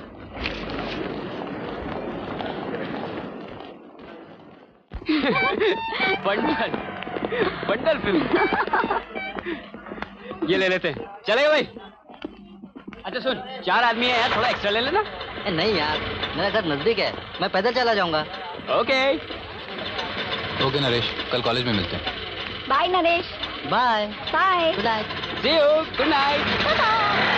बंडल बंडल फिल्म ये ले लेते हैं, चलेगा भाई? अच्छा सुन, 4 आदमी है यार, थोड़ा एक्स्ट्रा ले लेना। नहीं यार, मेरा घर नजदीक है, मैं पैदल चला जाऊंगा। ओके ओके नरेश, कल कॉलेज में मिलते हैं। Bye Naresh. Bye bye. Good night. See you, good night.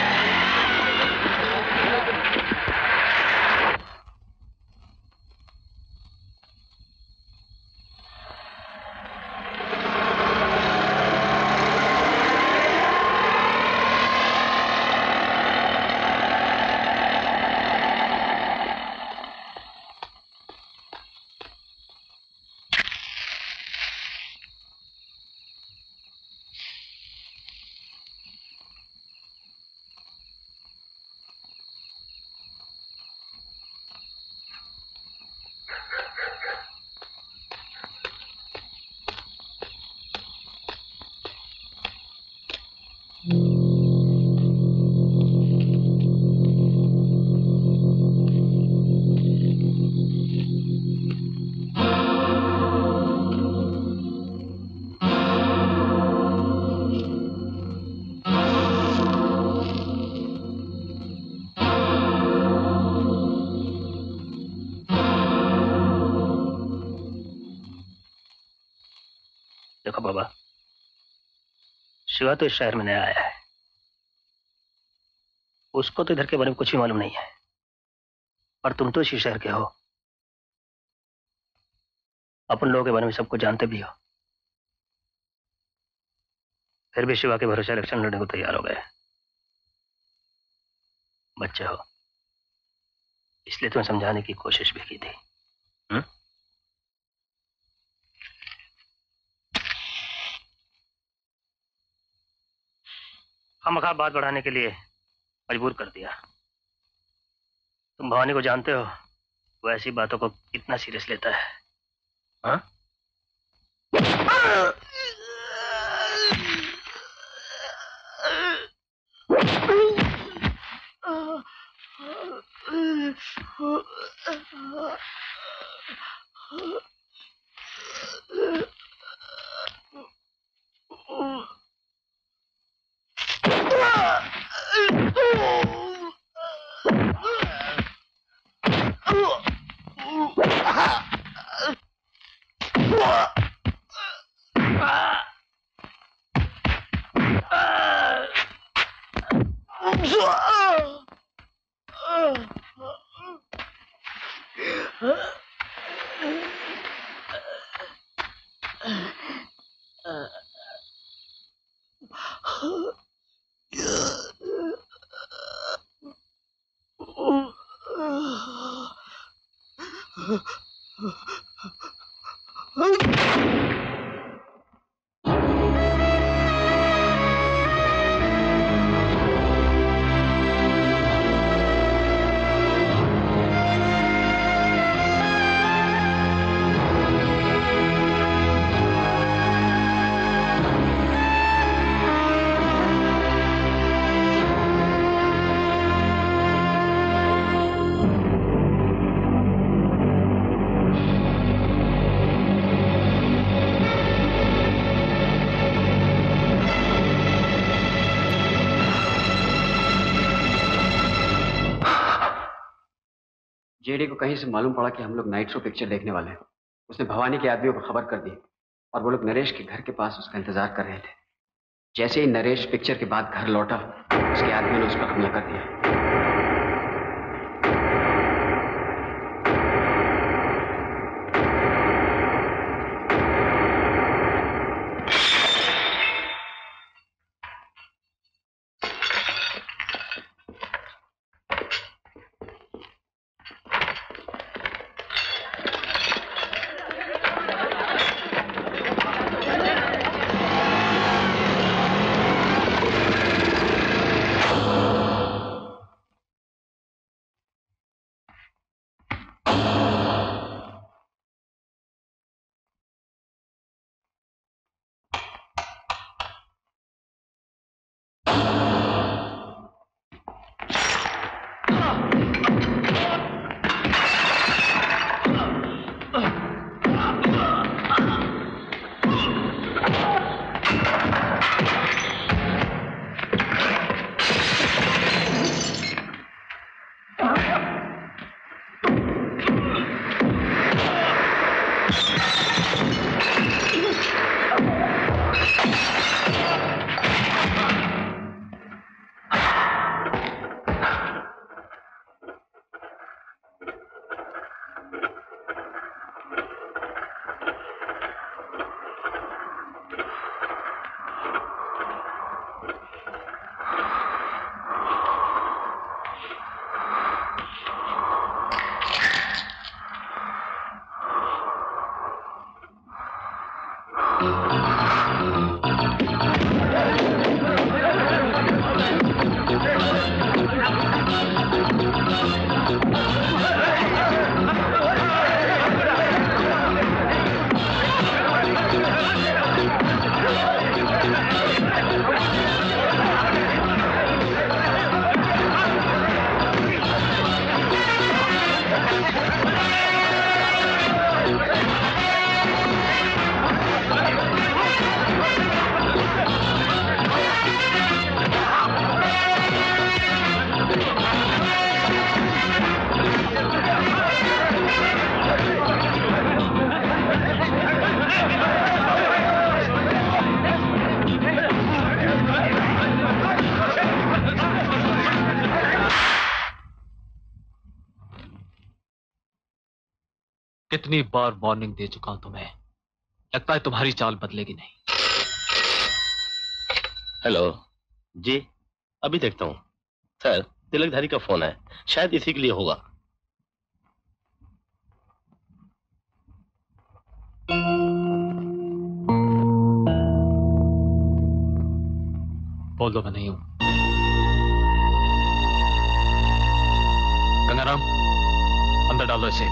देखो बाबा, शिवा तो इस शहर में नया आया है, उसको तो इधर के बारे में कुछ भी मालूम नहीं है, और तुम तो इसी शहर के हो, अपन लोगों के बारे में सब कुछ जानते भी हो, फिर भी शिवा के भरोसे इलेक्शन लड़ने को तैयार हो गए। बच्चे हो, इसलिए तुम्हें समझाने की कोशिश भी की थी। खामखा बात बढ़ाने के लिए मजबूर कर दिया। तुम भवानी को जानते हो, वो ऐसी बातों को कितना सीरियस लेता है। हाँ? जेडी को कहीं से मालूम पड़ा कि हम लोग नाइट शो पिक्चर देखने वाले हैं। उसने भवानी के आदमियों को खबर कर दी और वो लोग नरेश के घर के पास उसका इंतजार कर रहे थे। जैसे ही नरेश पिक्चर के बाद घर लौटा, उसके आदमियों ने उस पर हमला कर दिया। कितनी बार वार्निंग दे चुका हूं तुम्हें, लगता है तुम्हारी चाल बदलेगी नहीं। हेलो जी, अभी देखता हूं। सर, तिलकधारी का फोन है, शायद इसी के लिए होगा। बोल दो मैं नहीं हूं। गंगाराम, अंदर डालो इसे।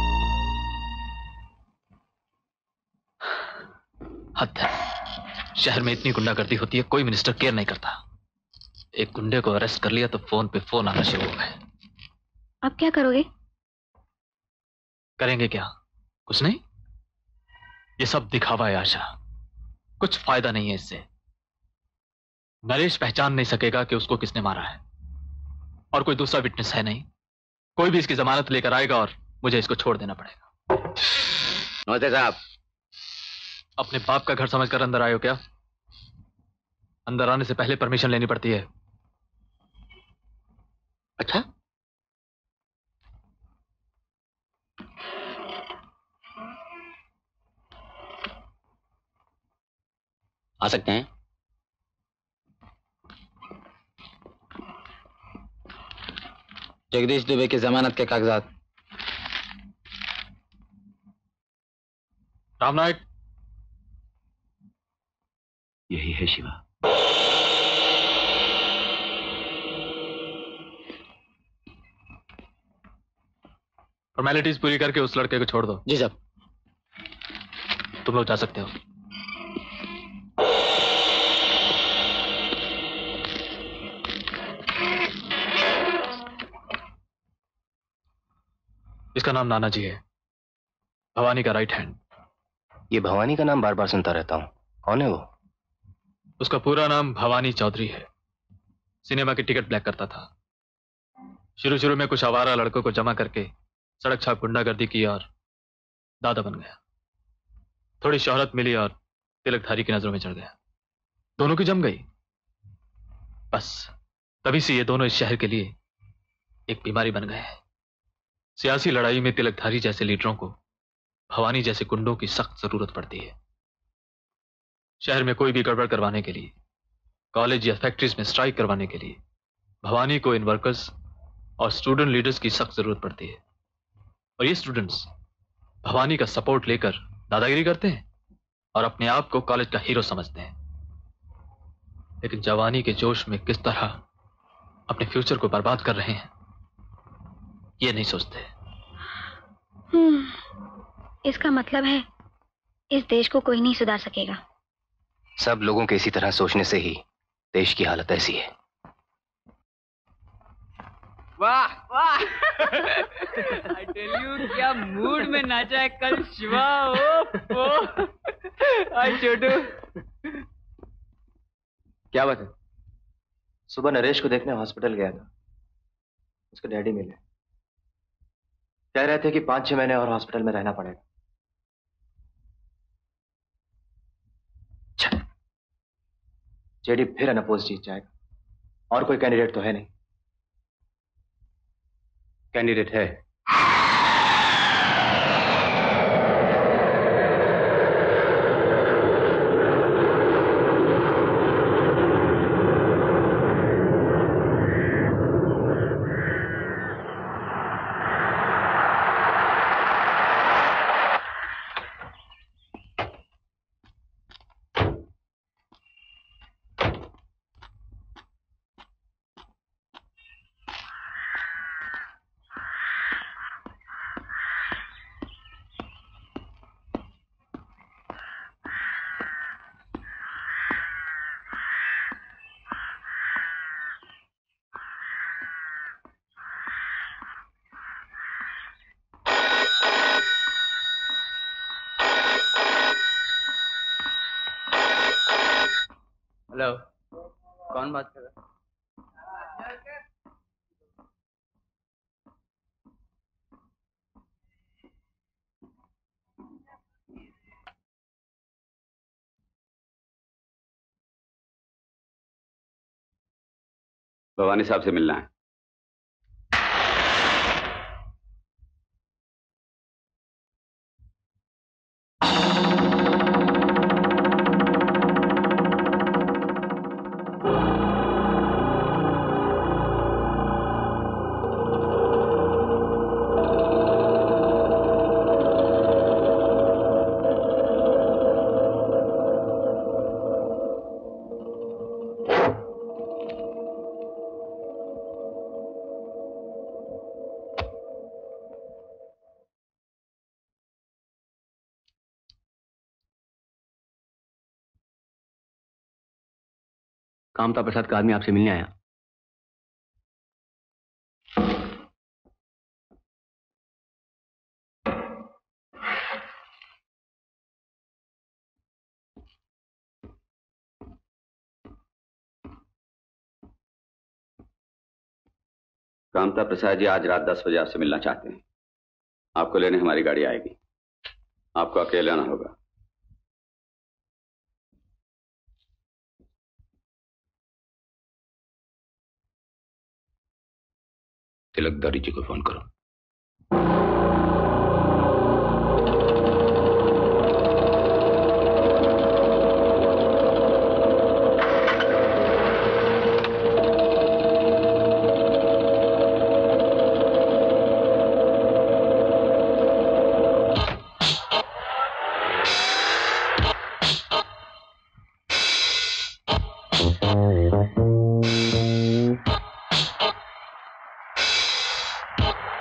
हद है, शहर में इतनी गुंडागर्दी होती है, कोई मिनिस्टर केयर नहीं करता। एक गुंडे को अरेस्ट कर लिया तो फोन पे फोन आना शुरू हो गए। अब क्या करोगे? करेंगे क्या? कुछ नहीं, ये सब दिखावा है आशा, कुछ फायदा नहीं है इससे। नरेश पहचान नहीं सकेगा कि उसको किसने मारा है, और कोई दूसरा विटनेस है नहीं। कोई भी इसकी जमानत लेकर आएगा और मुझे इसको छोड़ देना पड़ेगा। नमस्ते साहब। अपने बाप का घर समझकर अंदर आए हो क्या? अंदर आने से पहले परमिशन लेनी पड़ती है। अच्छा, आ सकते हैं। जगदीश दुबे की जमानत के कागजात। राम नायक, यही है शिवा। फॉर्मेलिटीज पूरी करके उस लड़के को छोड़ दो। जी साहब। तुम लोग जा सकते हो। इसका नाम नाना जी है, भवानी का राइट हैंड। ये भवानी का नाम बार बार सुनता रहता हूँ, कौन है वो? उसका पूरा नाम भवानी चौधरी है। सिनेमा की टिकट ब्लैक करता था। शुरू में कुछ आवारा लड़कों को जमा करके सड़क छाप गुंडागर्दी की और दादा बन गया। थोड़ी शोहरत मिली और तिलकधारी की नजरों में चढ़ गया। दोनों की जम गई। बस तभी से ये दोनों इस शहर के लिए एक बीमारी बन गए हैं। सियासी लड़ाई में तिलकधारी जैसे लीडरों को भवानी जैसे गुंडों की सख्त जरूरत पड़ती है। शहर में कोई भी गड़बड़ करवाने के लिए, कॉलेज या फैक्ट्रीज में स्ट्राइक करवाने के लिए भवानी को इन वर्कर्स और स्टूडेंट लीडर्स की सख्त जरूरत पड़ती है। और ये स्टूडेंट्स भवानी का सपोर्ट लेकर दादागिरी करते हैं और अपने आप को कॉलेज का हीरो समझते हैं, लेकिन जवानी के जोश में किस तरह अपने फ्यूचर को बर्बाद कर रहे हैं ये नहीं सोचते। इसका मतलब है इस देश को कोई नहीं सुधार सकेगा। सब लोगों के इसी तरह सोचने से ही देश की हालत ऐसी है। वाह वाह आई टेल यू, क्या मूड में नाचा है कल शिवा। ओ आई छोटू, क्या बात है? सुबह नरेश को देखने हॉस्पिटल गया था। उसके डैडी मिले, कह रहे थे कि 5-6 महीने और हॉस्पिटल में रहना पड़ेगा। जेडी फिर अनअपोज जीत जाएगा और कोई कैंडिडेट तो है नहीं। कैंडिडेट है। हेलो, कौन बात कर रहा है? भवानी साहब से मिलना है। कामता प्रसाद का आदमी आपसे मिलने आया। कामता प्रसाद जी आज रात 10 बजे आपसे मिलना चाहते हैं। आपको लेने हमारी गाड़ी आएगी। आपको अकेले आना होगा। तिलकधारी जी को फोन करो।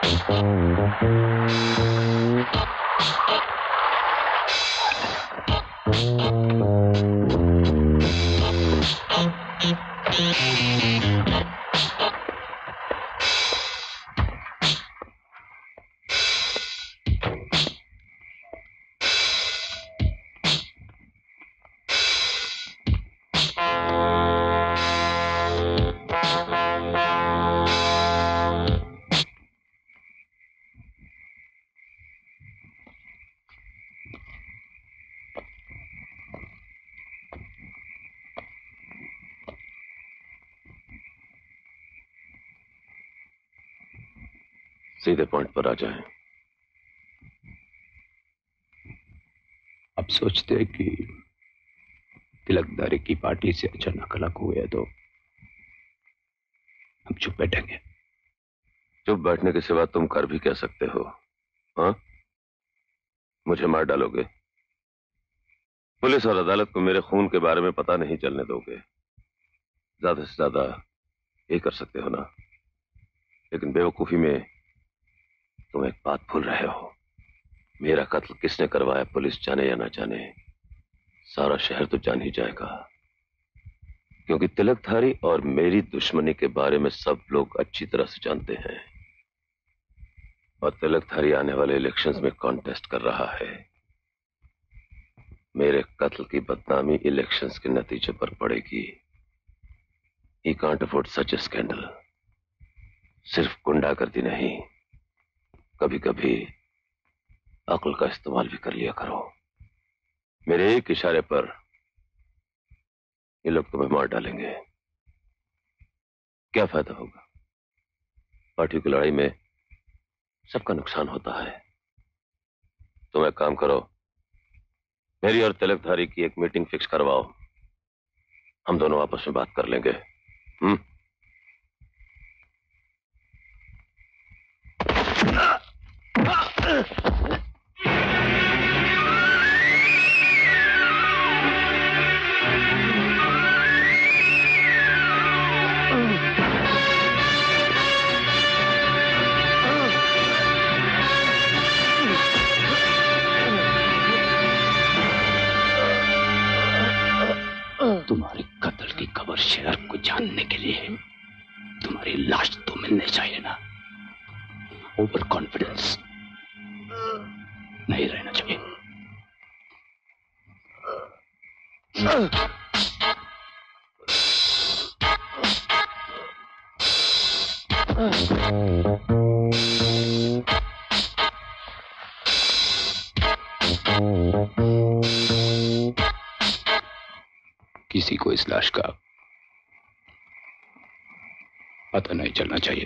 सीधे पॉइंट पर आ जाएं। अब सोचते हैं कि तिलकदारी की पार्टी से अचानक अलग हुए तो हम चुप बैठेंगे। चुप बैठने के सिवा तुम कर भी क्या सकते हो? हाँ, मुझे मार डालोगे? पुलिस और अदालत को मेरे खून के बारे में पता नहीं चलने दोगे। ज्यादा से ज्यादा ये कर सकते हो ना। लेकिन बेवकूफी में तुम एक बात भूल रहे हो। मेरा कत्ल किसने करवाया, पुलिस जाने या ना जाने, सारा शहर तो जान ही जाएगा। क्योंकि तिलकधारी और मेरी दुश्मनी के बारे में सब लोग अच्छी तरह से जानते हैं। और तिलकधारी आने वाले इलेक्शंस में कॉन्टेस्ट कर रहा है। मेरे कत्ल की बदनामी इलेक्शंस के नतीजे पर पड़ेगी। He can't afford such a scandal। सिर्फ गुंडागर्दी नहीं, कभी कभी अक्ल का इस्तेमाल भी कर लिया करो। मेरे एक इशारे पर ये लोग तुम्हें मार डालेंगे। क्या फायदा होगा? पार्टी की लड़ाई में सबका नुकसान होता है। तुम एक काम करो, मेरी और तिलकधारी की एक मीटिंग फिक्स करवाओ। हम दोनों आपस में बात कर लेंगे। तुम्हारे कत्ल की खबर शहर को जानने के लिए तुम्हारी लाश तो मिलनी चाहिए ना। ओवर कॉन्फिडेंस नहीं रहना चाहिए। किसी को इस लाश का पता नहीं चलना चाहिए।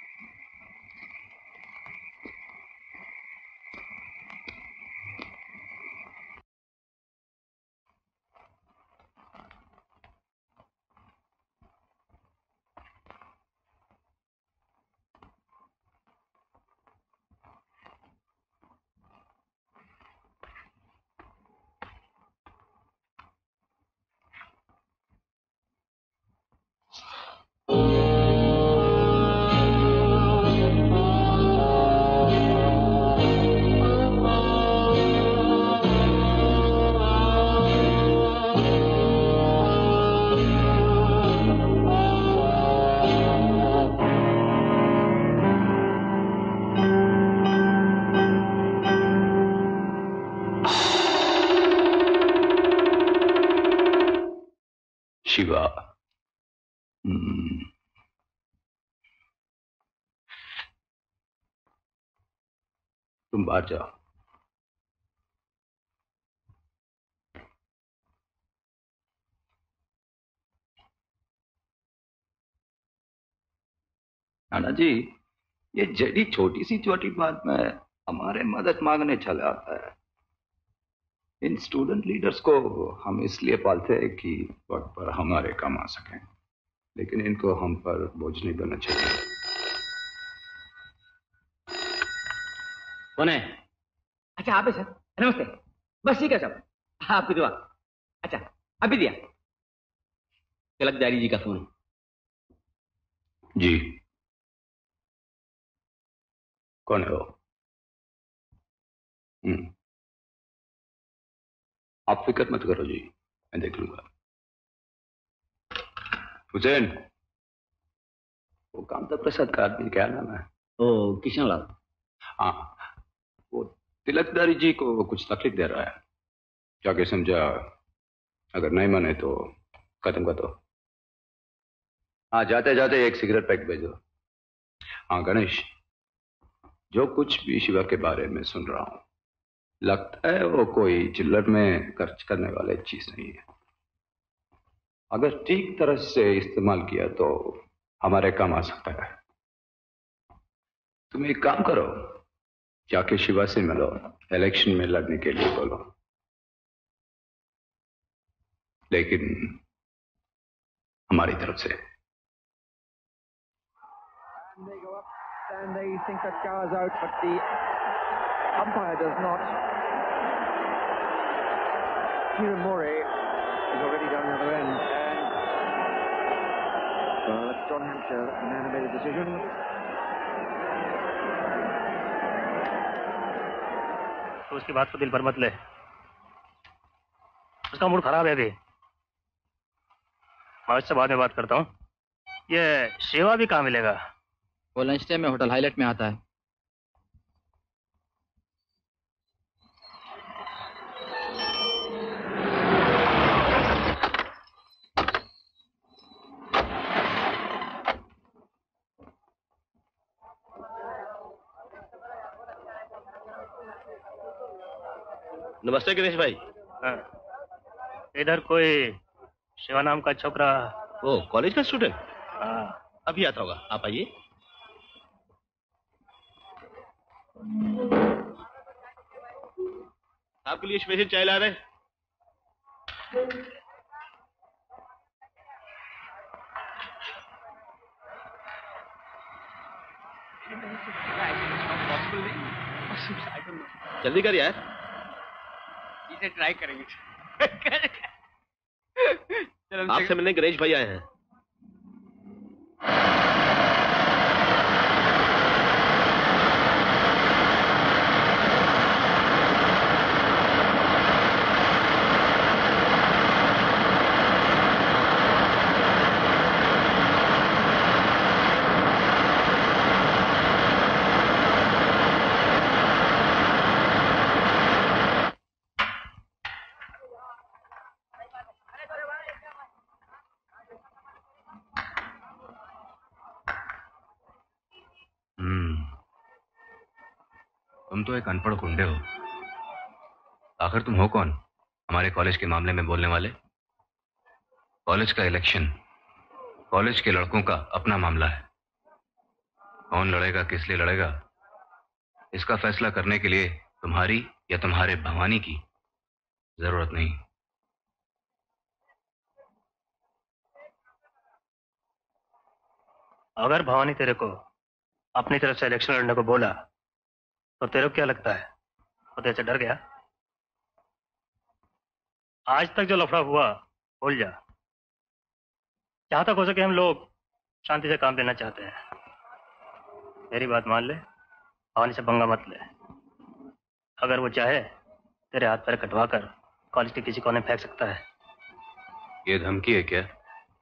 शिवा, तुम बाहर जाओ। नाना जी, ये जेडी छोटी सी छोटी बात में हमारे मदद मांगने चला आता है। इन स्टूडेंट लीडर्स को हम इसलिए पालते हैं कि वक्त पर हमारे काम आ सकें, लेकिन इनको हम पर बोझ नहीं बनना चाहिए। कौन है? अच्छा आप है सर, नमस्ते। बस ठीक है साहब, आपकी दुआ। अच्छा अभी दिया। तिलकधारी जी का फोन। जी कौन है वो? आप फिक्र मत करो जी, मैं देख लूंगा। हुसैन, वो कांता प्रसाद का आदमी क्या नाम है? ओ किशन लाल। हाँ, वो तिलकदारी जी को कुछ तकलीफ दे रहा है, जाके समझा, अगर नहीं माने तो खत्म कर दो। हाँ, जाते जाते एक सिगरेट पैक भेजो। हाँ गणेश, जो कुछ भी शिवा के बारे में सुन रहा हूं, लगता है वो कोई चिल्लर में खर्च करने वाली चीज नहीं है। अगर ठीक तरह से इस्तेमाल किया तो हमारे काम आ सकता है। तुम एक काम करो, जाके शिवा से मिलो, इलेक्शन में लड़ने के लिए बोलो, लेकिन हमारी तरफ से। And they think that Gower's out, but the umpire does not. Kieran Murray is already down the other end, and well, that's John Hampshire, the man who made the decision. तो उसकी बात को दिल पर मत ले, उसका मूड खराब है अभी। मैं उससे बाद में बात करता हूँ। ये शिवा भी कहाँ मिलेगा? वो लंच टाइम में होटल हाईलाइट में आता है। नमस्ते गणेश भाई। हाँ, इधर कोई शिवा नाम का छोकरा? ओ कॉलेज का स्टूडेंट? हाँ, अभी आता होगा, आप आइए। आपके लिए स्पेशल चाय ला रहे हैं। जल्दी कर यार, इसे ट्राई करेंगे। आपसे मिलने गणेश भाई आए हैं। तुम तो एक अनपढ़ गुंडे हो। आखिर तुम हो कौन हमारे कॉलेज के मामले में बोलने वाले? कॉलेज का इलेक्शन कॉलेज के लड़कों का अपना मामला है। कौन लड़ेगा, किस लिए लड़ेगा, इसका फैसला करने के लिए तुम्हारी या तुम्हारे भवानी की जरूरत नहीं। अगर भवानी तेरे को अपनी तरफ से इलेक्शन लड़ने को बोला तो तेरे को क्या लगता है वो तेरे से डर गया? आज तक जो लफड़ा हुआ भूल जा। जहां तक हो सके हम लोग शांति से काम लेना चाहते हैं। मेरी बात मान ले, भवानी से पंगा मत ले। अगर वो चाहे तेरे हाथ पैर कटवा कर कॉलेज के किसी कोने फेंक सकता है। ये धमकी है क्या?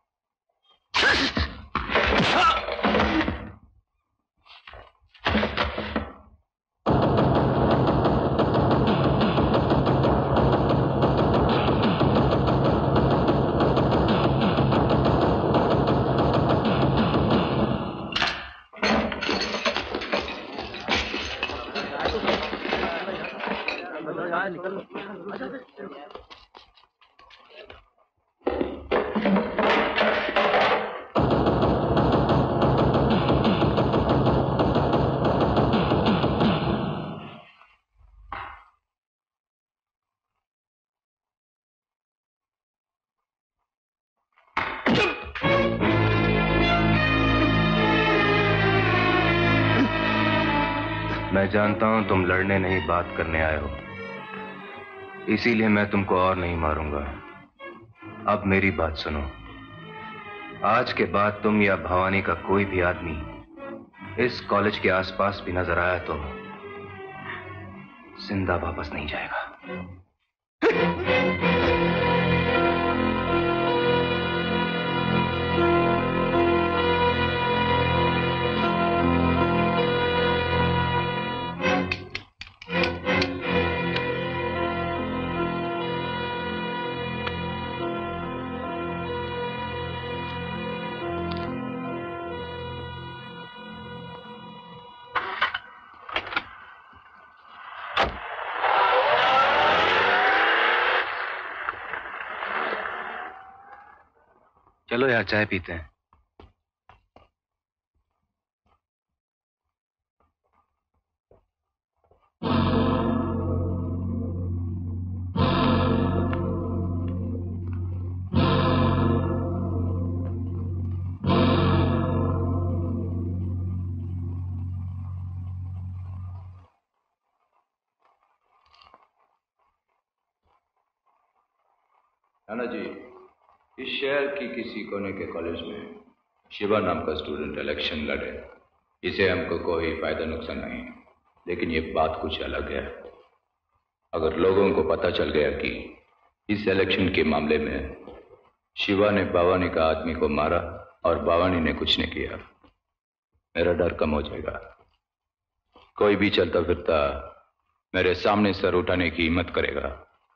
मैं जानता हूं तुम लड़ने नहीं बात करने आए हो, इसीलिए मैं तुमको और नहीं मारूंगा। अब मेरी बात सुनो। आज के बाद तुम या भवानी का कोई भी आदमी इस कॉलेज के आसपास भी नजर आया तो जिंदा वापस नहीं जाएगा। चलो यार चाय पीते हैं। नाना जी, इस शहर की किसी कोने के कॉलेज में शिवा नाम का स्टूडेंट इलेक्शन लड़े, इसे हमको कोई फायदा नुकसान नहीं, लेकिन ये बात कुछ अलग है। अगर लोगों को पता चल गया कि इस इलेक्शन के मामले में शिवा ने भावानी का आदमी को मारा और भावानी ने कुछ नहीं किया, मेरा डर कम हो जाएगा। कोई भी चलता फिरता मेरे सामने सर उठाने की हिम्मत करेगा।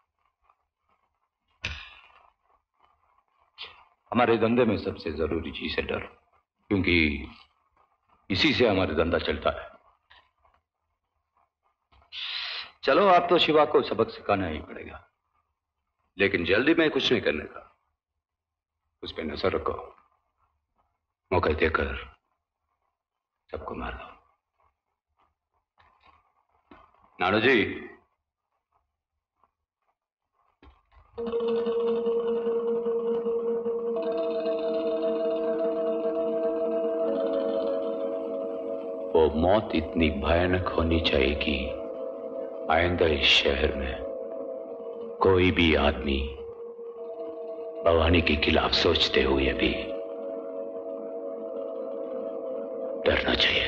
हमारे धंधे में सबसे जरूरी चीज है डर, क्योंकि इसी से हमारा धंधा चलता है। चलो, आप तो शिवा को सबक सिखाना ही पड़ेगा, लेकिन जल्दी में कुछ नहीं करने का। उस पर नजर रखो, मौका देकर सबको मार दो। नाना जी, वो मौत इतनी भयानक होनी चाहिए कि आइंदा इस शहर में कोई भी आदमी भवानी के खिलाफ सोचते हुए भी डरना चाहिए।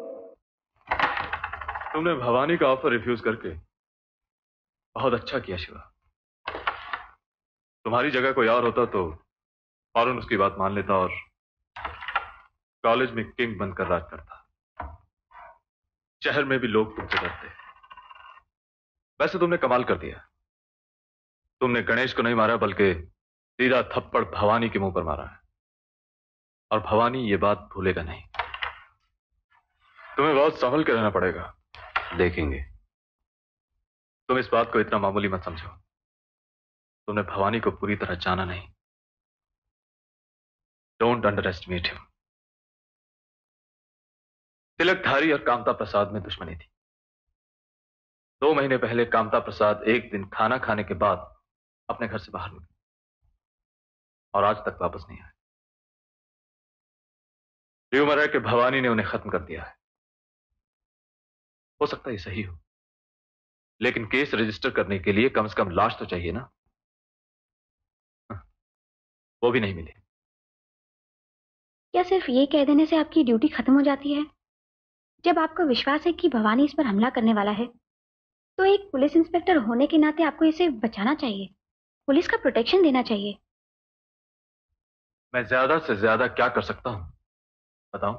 तुमने भवानी का ऑफर रिफ्यूज करके बहुत अच्छा किया शिवा। तुम्हारी जगह कोई और होता तो फौरन उसकी बात मान लेता और कॉलेज में किंग बनकर राज करता। शहर में भी लोग तुमसे डरते। वैसे तुमने कमाल कर दिया। तुमने गणेश को नहीं मारा बल्कि सीधा थप्पड़ भवानी के मुंह पर मारा है, और भवानी ये बात भूलेगा नहीं। तुम्हें बहुत संभल के रहना पड़ेगा। देखेंगे। तुम इस बात को इतना मामूली मत समझो। तुमने भवानी को पूरी तरह जाना नहीं। Don't underestimate him. Tilakdhari और कामता प्रसाद में दुश्मनी थी। 2 महीने पहले कामता प्रसाद एक दिन खाना खाने के बाद अपने घर से बाहर निकले और आज तक वापस नहीं आए। र्यूमर है कि भवानी ने उन्हें खत्म कर दिया है। हो सकता है सही हो, लेकिन केस रजिस्टर करने के लिए कम से कम लाश तो चाहिए ना। वो भी नहीं मिली। क्या सिर्फ ये कह देने से आपकी ड्यूटी खत्म हो जाती है? जब आपको विश्वास है कि भवानी इस पर हमला करने वाला है, तो एक पुलिस इंस्पेक्टर होने के नाते आपको इसे बचाना चाहिए, पुलिस का प्रोटेक्शन देना चाहिए। मैं ज्यादा से ज्यादा क्या कर सकता हूं बताऊं?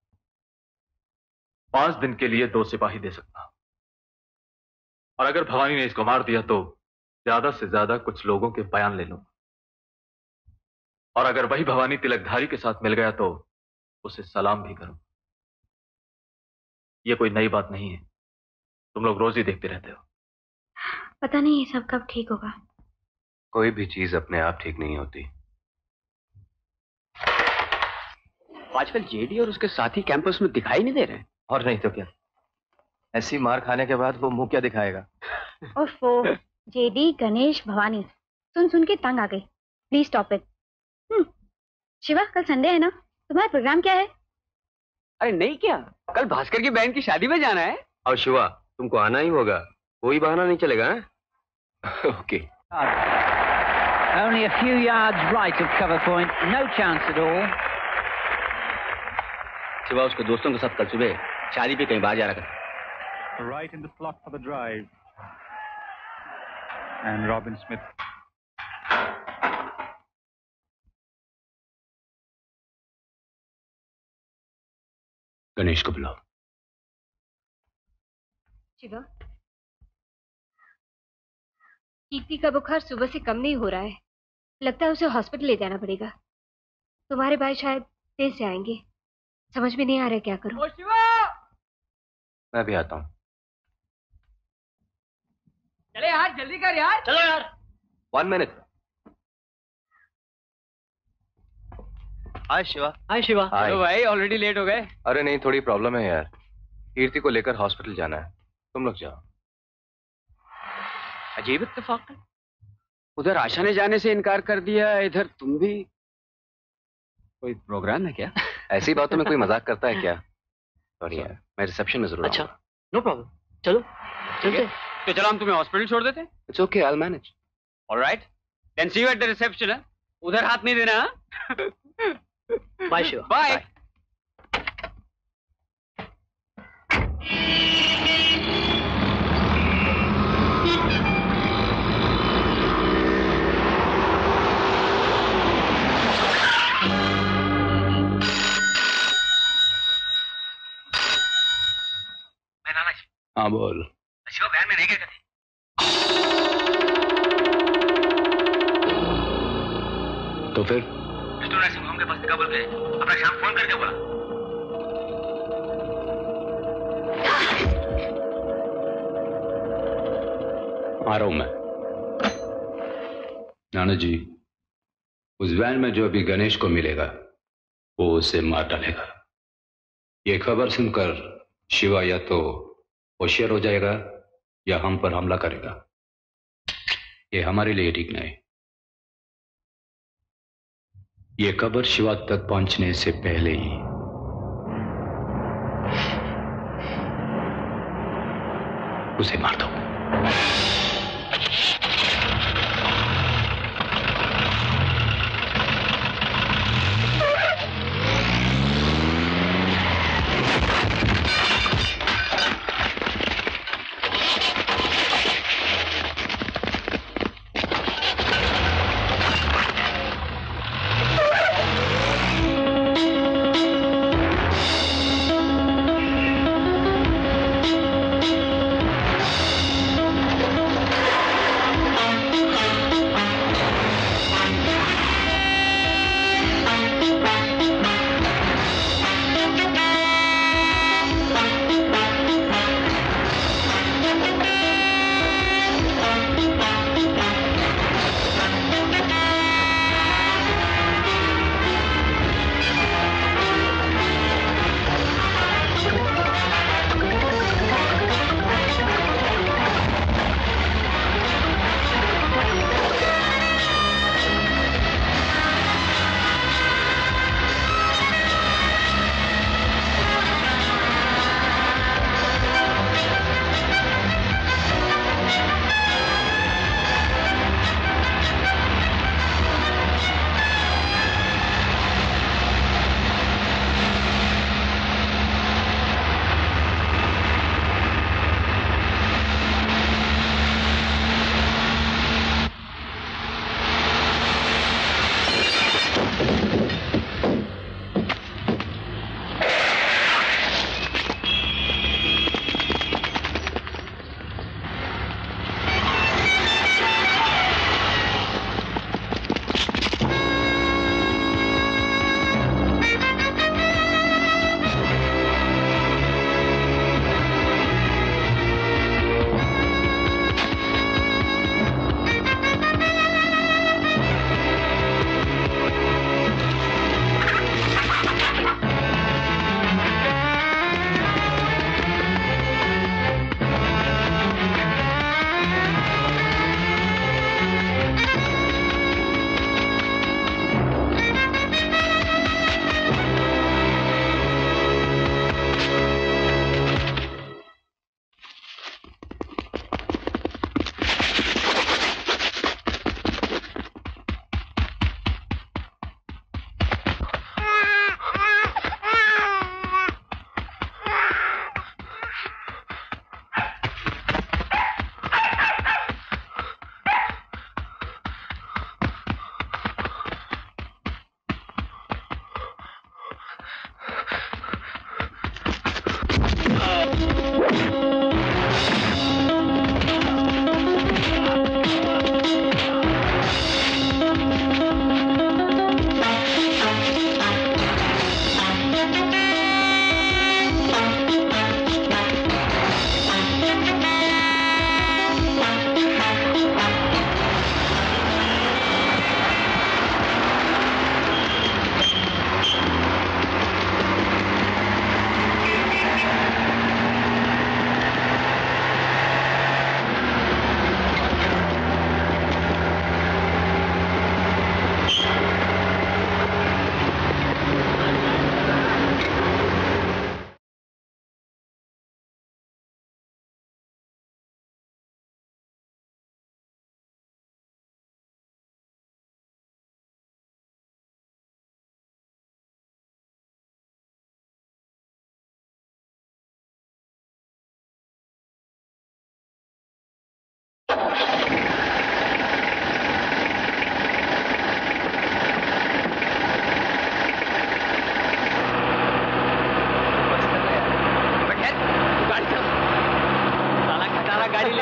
5 दिन के लिए 2 सिपाही दे सकता हूं, और अगर भवानी ने इसको मार दिया तो ज्यादा से ज्यादा कुछ लोगों के बयान ले लूं, और अगर वही भवानी तिलकधारी के साथ मिल गया तो उसे सलाम भी करूं। यह कोई नई बात नहीं है, तुम लोग रोज ही देखते रहते हो। पता नहीं ये सब कब ठीक होगा। कोई भी चीज अपने आप ठीक नहीं होती। आजकल जेडी और उसके साथी कैंपस में दिखाई नहीं दे रहे। और नहीं तो क्या, ऐसी मार खाने के बाद वो मुंह क्या दिखाएगा। ओफो, जेडी, गणेश, भवानी, सुन सुन के तंग आ गई। Please stop it. शिवा, कल संडे है ना, तुम्हारा प्रोग्राम क्या है? अरे नहीं, क्या कल भास्कर की बहन की शादी में जाना है। और शिवा, तुमको आना ही होगा, कोई बहाना नहीं चलेगा। Okay. Only a few yards right of cover point, no chance at all. Shiva उसके दोस्तों के साथ कल सुबह शादी पे कहीं बाहर जा रहा था। Right in the slot for the drive. And Robin Smith. Ganesh को बुलाओ। शिवा, कीर्ति का बुखार सुबह से कम नहीं हो रहा है। लगता है उसे हॉस्पिटल ले जाना पड़ेगा। तुम्हारे भाई शायद देर से आएंगे। समझ में नहीं आ रहा क्या करूं। शिवा! मैं भी आता हूँ। चले यार, जल्दी कर यार। चलो यार। 1 minute। हाय शिवा। हाय शिवा। हाय। तो भाई ऑलरेडी लेट हो गए। अरे नहीं, थोड़ी प्रॉब्लम है यार। कीर्ति को लेकर हॉस्पिटल जाना है, तुम लोग जाओ। अजीब इत्तेफाक है, उधर आशा ने जाने से इनकार कर दिया, इधर तुम भी। कोई प्रोग्राम है क्या? ऐसी बातों में कोई मजाक करता है क्या? सॉरी यार, मैं रिसेप्शन में जरूर अच्छा, नो प्रॉब्लम, चलो चलते। तो चलो हम तुम्हें हॉस्पिटल छोड़ देते हैं। It's okay, I will manage. Alright, then see you at the reception. उधर हाथ नहीं देना। बाय शिवा। बाय। हाँ बोल। शिवा वैन में नहीं गए थे। तो फिर मिस्टर नरसिंह होम के पास कब गए? अपना शाम फोन करके बोला। आ रहा हूं मैं। नाना जी, उस वैन में जो अभी गणेश को मिलेगा वो उसे मार डालेगा। ये खबर सुनकर शिवा या तो होशियार हो जाएगा या हम पर हमला करेगा। ये हमारे लिए ठीक नहीं। ये खबर शिवा तक पहुंचने से पहले ही उसे मार दो।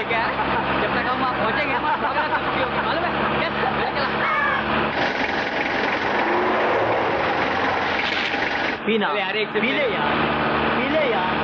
क्या है? जब तक हम वहाँ पहुंचेंगे हमारा प्रोग्राम की छुट्टी होगी, मालूम है? यस, मैं चला। पीना, पी ले यार, पी ले यार।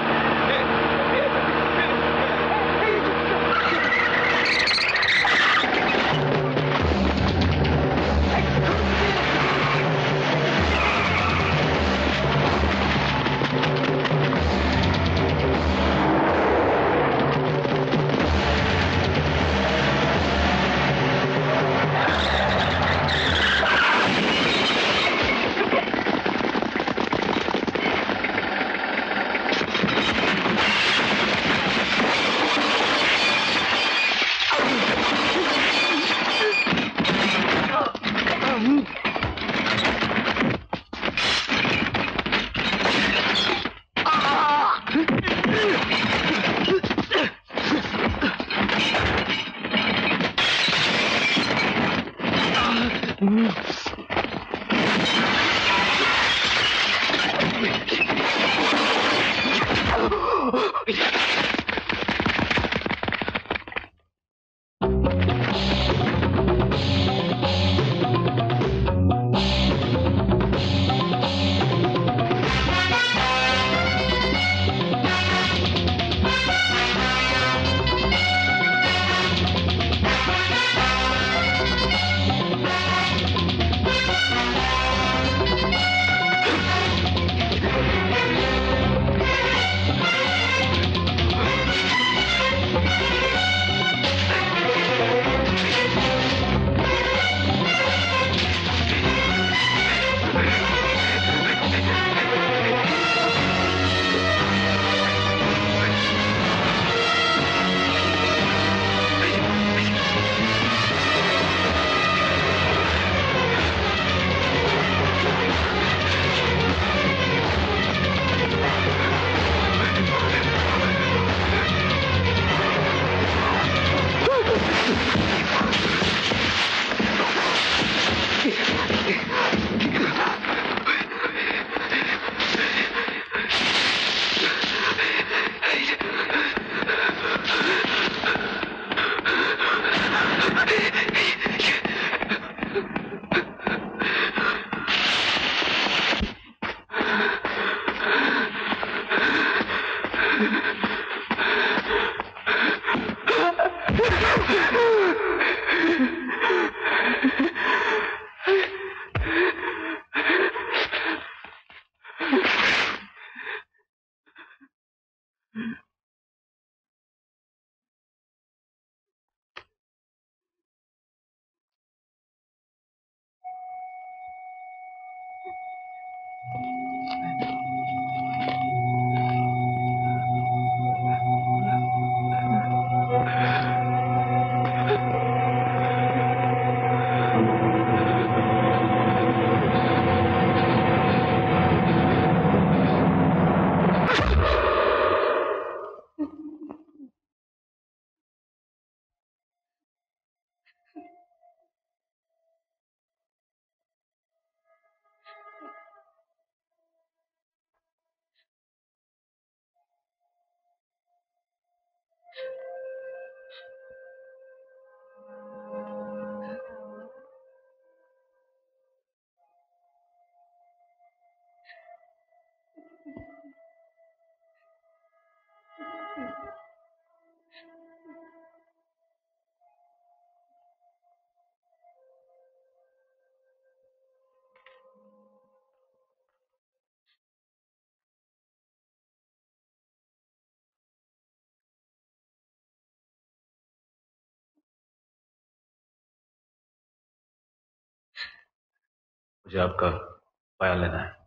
मुझे आपका बयान लेना है।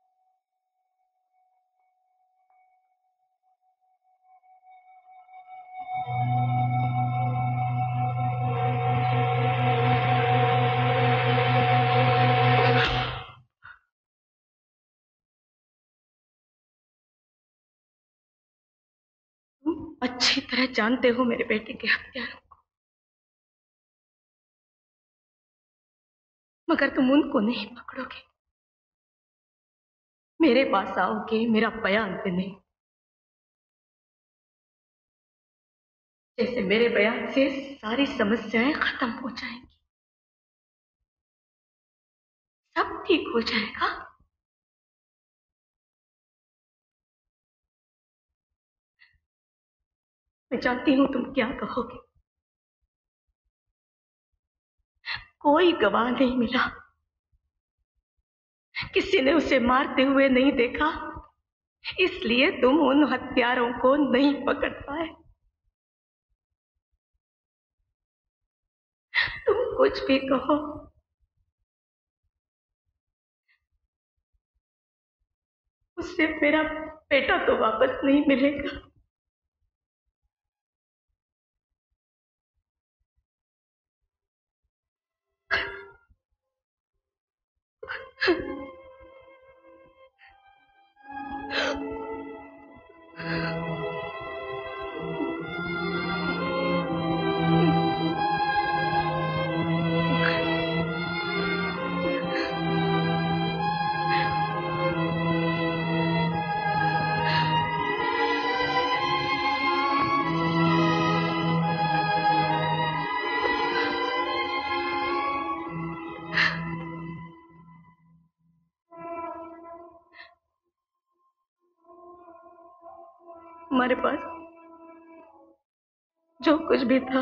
अच्छी तरह जानते हो मेरे बेटे के हत्यारों को, मगर तुम उनको नहीं पकड़ोगे, मेरे पास आओगे मेरा बयान देने। जैसे मेरे बयान से सारी समस्याएं खत्म हो जाएंगी, सब ठीक हो जाएगा। मैं जानती हूं तुम क्या कहोगे। कोई गवाह नहीं मिला, किसी ने उसे मारते हुए नहीं देखा, इसलिए तुम उन हत्यारों को नहीं पकड़ पाए। तुम कुछ भी कहो, उससे मेरा बेटा तो वापस नहीं मिलेगा। हमारे पास जो कुछ भी था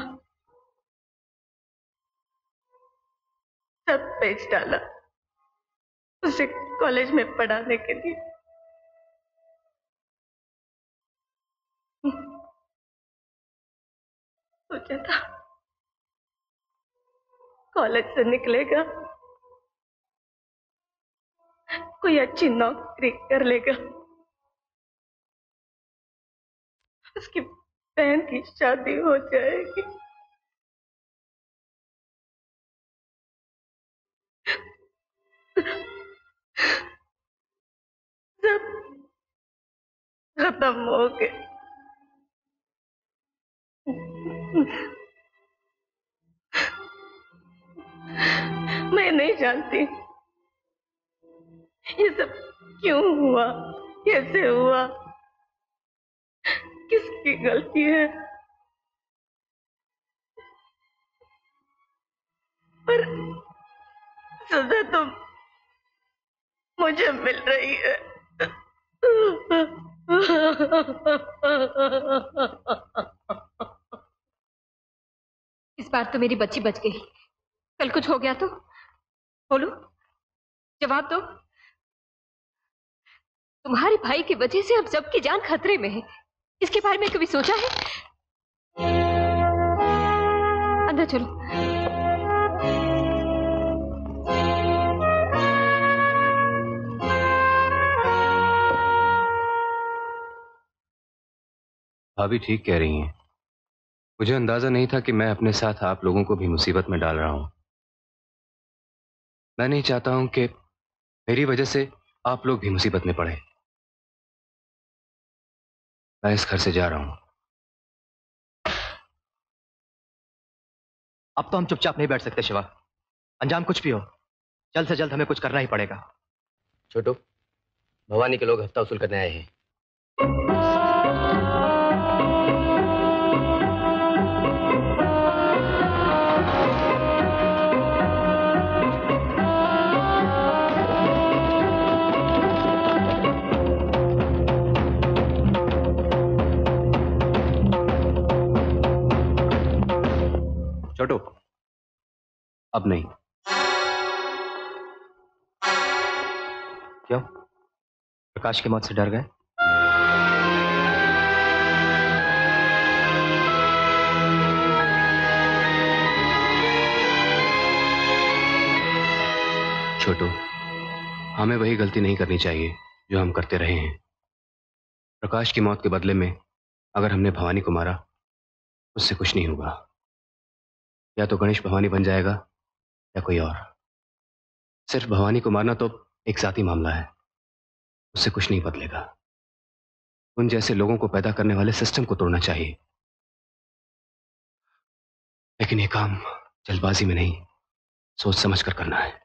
सब बेच डाला उसे कॉलेज में पढ़ाने के लिए। सोचा था कॉलेज से निकलेगा, कोई अच्छी नौकरी कर लेगा, उसकी बहन की शादी हो जाएगी। सब खत्म हो गया। मैं नहीं जानती ये सब क्यों हुआ, कैसे हुआ, किसकी गलती है, पर सजा तो मुझे मिल रही है। इस बार तो मेरी बच्ची बच गई। कल कुछ हो गया तो बोलो, जवाब दो। तुम्हारे भाई की वजह से अब सबकी जान खतरे में है, इसके बारे में कभी सोचा है? अंदर चलो। भाभी ठीक कह रही हैं। मुझे अंदाजा नहीं था कि मैं अपने साथ आप लोगों को भी मुसीबत में डाल रहा हूं। मैं नहीं चाहता हूं कि मेरी वजह से आप लोग भी मुसीबत में पड़े। मैं इस घर से जा रहा हूं। अब तो हम चुपचाप नहीं बैठ सकते शिवा। अंजाम कुछ भी हो, जल्द से जल्द हमें कुछ करना ही पड़ेगा। छोटू, भवानी के लोग हफ्ता वसूल करने आए हैं। छोटू, अब नहीं। क्यों? प्रकाश की मौत से डर गए? छोटू, हमें वही गलती नहीं करनी चाहिए जो हम करते रहे हैं। प्रकाश की मौत के बदले में अगर हमने भवानी को मारा, उससे कुछ नहीं होगा। या तो गणेश भवानी बन जाएगा या कोई और। सिर्फ भवानी को मारना तो एक जाती मामला है, उससे कुछ नहीं बदलेगा। उन जैसे लोगों को पैदा करने वाले सिस्टम को तोड़ना चाहिए, लेकिन ये काम जल्दबाजी में नहीं, सोच समझ कर करना है।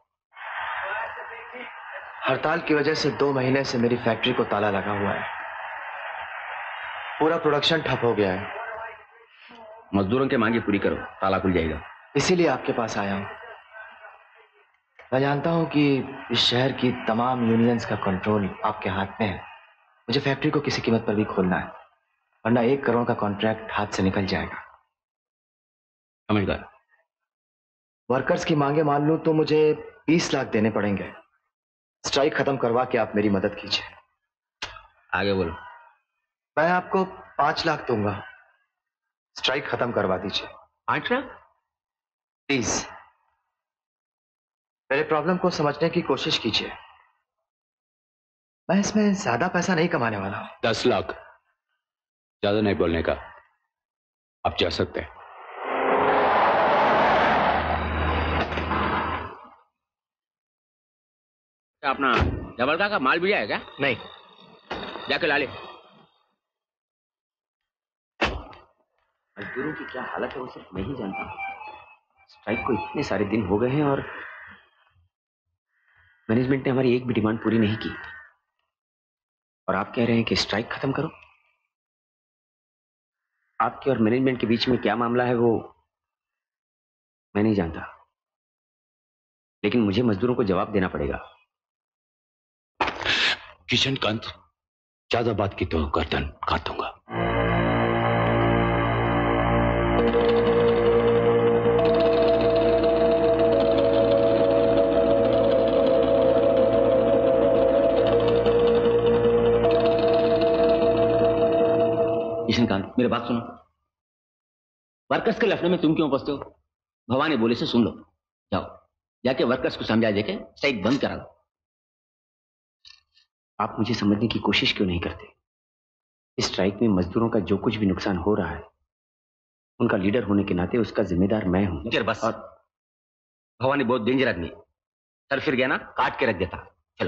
हड़ताल की वजह से 2 महीने से मेरी फैक्ट्री को ताला लगा हुआ है। पूरा प्रोडक्शन ठप हो गया है। मजदूरों की मांगे पूरी करो, ताला खुल जाएगा। इसीलिए आपके पास आया हूं। मैं जानता हूं कि इस शहर की तमाम यूनियंस का कंट्रोल आपके हाथ में है। मुझे फैक्ट्री को किसी कीमत पर भी खोलना है, वरना 1 करोड़ का कॉन्ट्रैक्ट हाथ से निकल जाएगा। समझदार। वर्कर्स की मांगे मान लूं तो मुझे 20 लाख देने पड़ेंगे। स्ट्राइक खत्म करवा के आप मेरी मदद कीजिए। आगे बोलो। मैं आपको 5 लाख दूंगा, स्ट्राइक खत्म करवा दीजिए। 5 लाख? प्लीज मेरे प्रॉब्लम को समझने की कोशिश कीजिए। मैं इसमें ज्यादा पैसा नहीं कमाने वाला हूं। 10 लाख, ज्यादा नहीं बोलने का। आप जा सकते हैं। अपना जबलका का माल भी है क्या? नहीं। जाके ला ले। मजदूरों की क्या हालत है वो सिर्फ मैं ही जानता हूँ। स्ट्राइक को इतने सारे दिन हो गए हैं और मैनेजमेंट ने हमारी एक भी डिमांड पूरी नहीं की, और आप कह रहे हैं कि स्ट्राइक खत्म करो। आपके और मैनेजमेंट के बीच में क्या मामला है वो मैं नहीं जानता, लेकिन मुझे मजदूरों को जवाब देना पड़ेगा। किशन कांत, ज्यादा बात की तो गर्दन काट दूंगा। किशनकांत, मेरी बात सुनो। वर्कर्स के लफड़े में तुम क्यों फंसते हो? भवानी बोले से सुन लो। जाओ जाके वर्कर्स को समझा देके स्ट्राइक बंद करा लो। आप मुझे समझने की कोशिश क्यों नहीं करते? इस स्ट्राइक में मजदूरों का जो कुछ भी नुकसान हो रहा है, उनका लीडर होने के नाते उसका जिम्मेदार मैं हूं। बस। और भवानी बहुत डेंजर आदमी है, सर फिर गया ना काट के रख देता। चलो।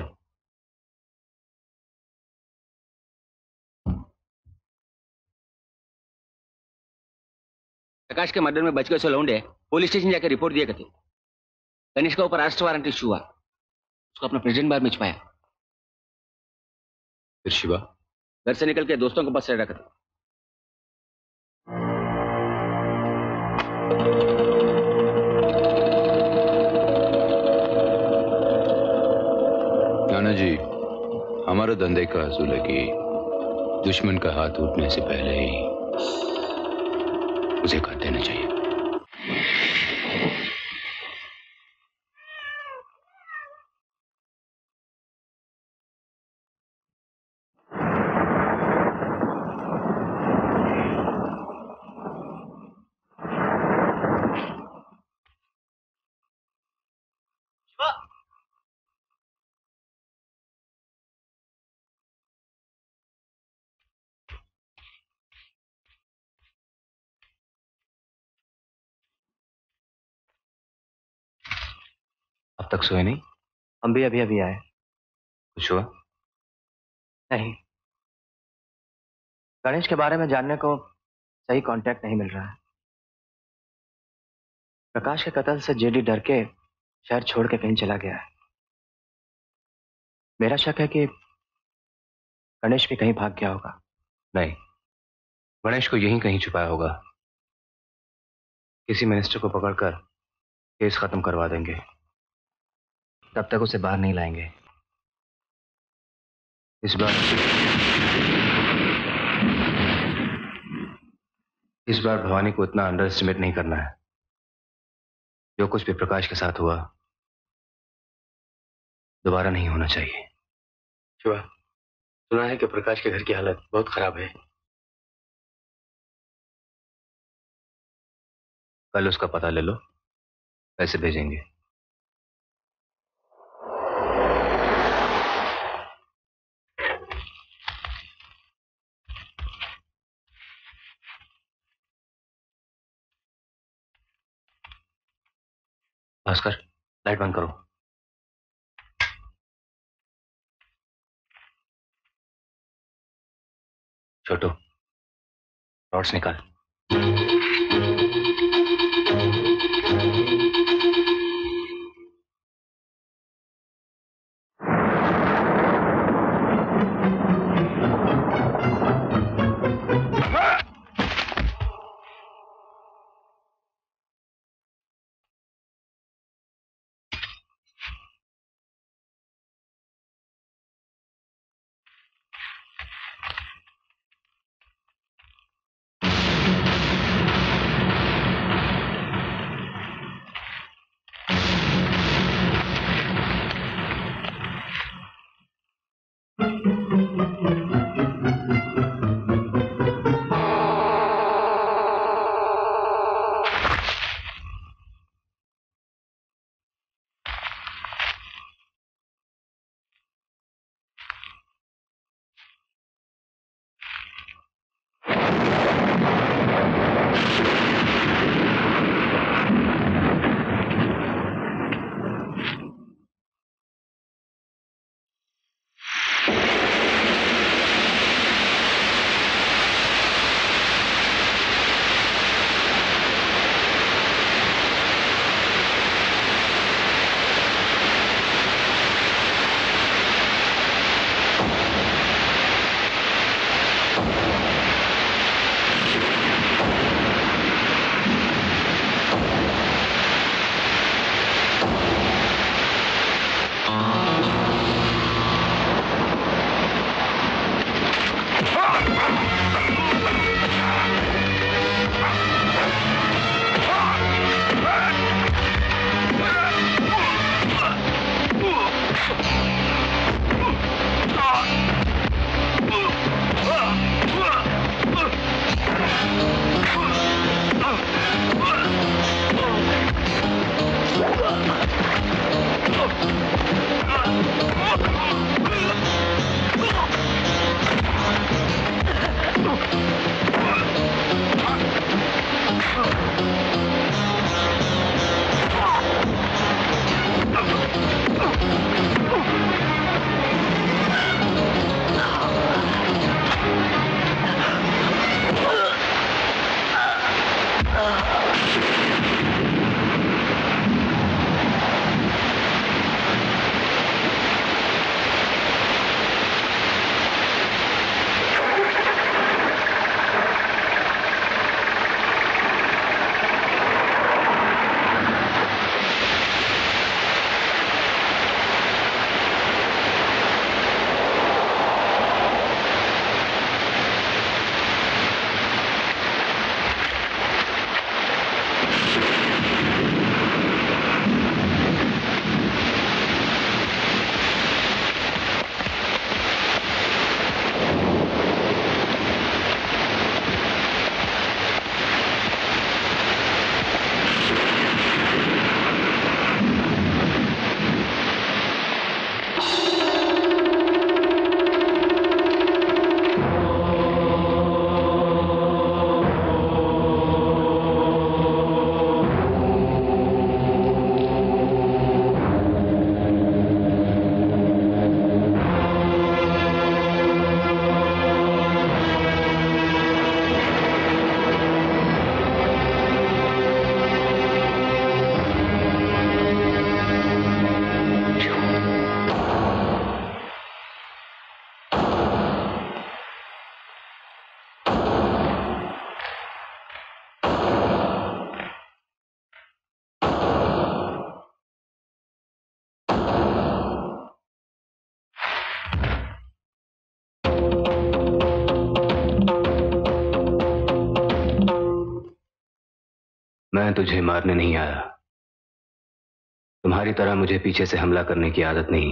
प्रकाश के मर्डर में बच गए सो लौंडे पुलिस स्टेशन जाकर रिपोर्ट दिए करते। गणेश का ऊपर अरेस्ट वारंट इशू हुआ, उसको अपना प्रेसिडेंट बार में छुपाया। फिर शिवा घर से निकल के दोस्तों के पास रह रखा था। नाना जी, हमारे धंधे का असूल है कि दुश्मन का हाथ उठने से पहले ही उसे काट देना चाहिए। अब तक सोए नहीं? हम भी अभी अभी आए। कुछ हुआ? नहीं, गणेश के बारे में जानने को सही कांटेक्ट नहीं मिल रहा है। प्रकाश के कत्ल से जेडी डर के शहर छोड़ के कहीं चला गया है। मेरा शक है कि गणेश भी कहीं भाग गया होगा। नहीं, गणेश को यहीं कहीं छुपाया होगा। किसी मिनिस्टर को पकड़कर केस खत्म करवा देंगे, तब तक उसे बाहर नहीं लाएंगे। इस बार भवानी को इतना अंडर एस्टिमेट नहीं करना है। जो कुछ भी प्रकाश के साथ हुआ दोबारा नहीं होना चाहिए। शिवा, सुना है कि प्रकाश के घर की हालत बहुत खराब है। कल उसका पता ले लो, पैसे भेजेंगे। भास्कर, लाइट बंद करो। छोटू, रॉड्स निकाल। मैं तुझे मारने नहीं आया। तुम्हारी तरह मुझे पीछे से हमला करने की आदत नहीं।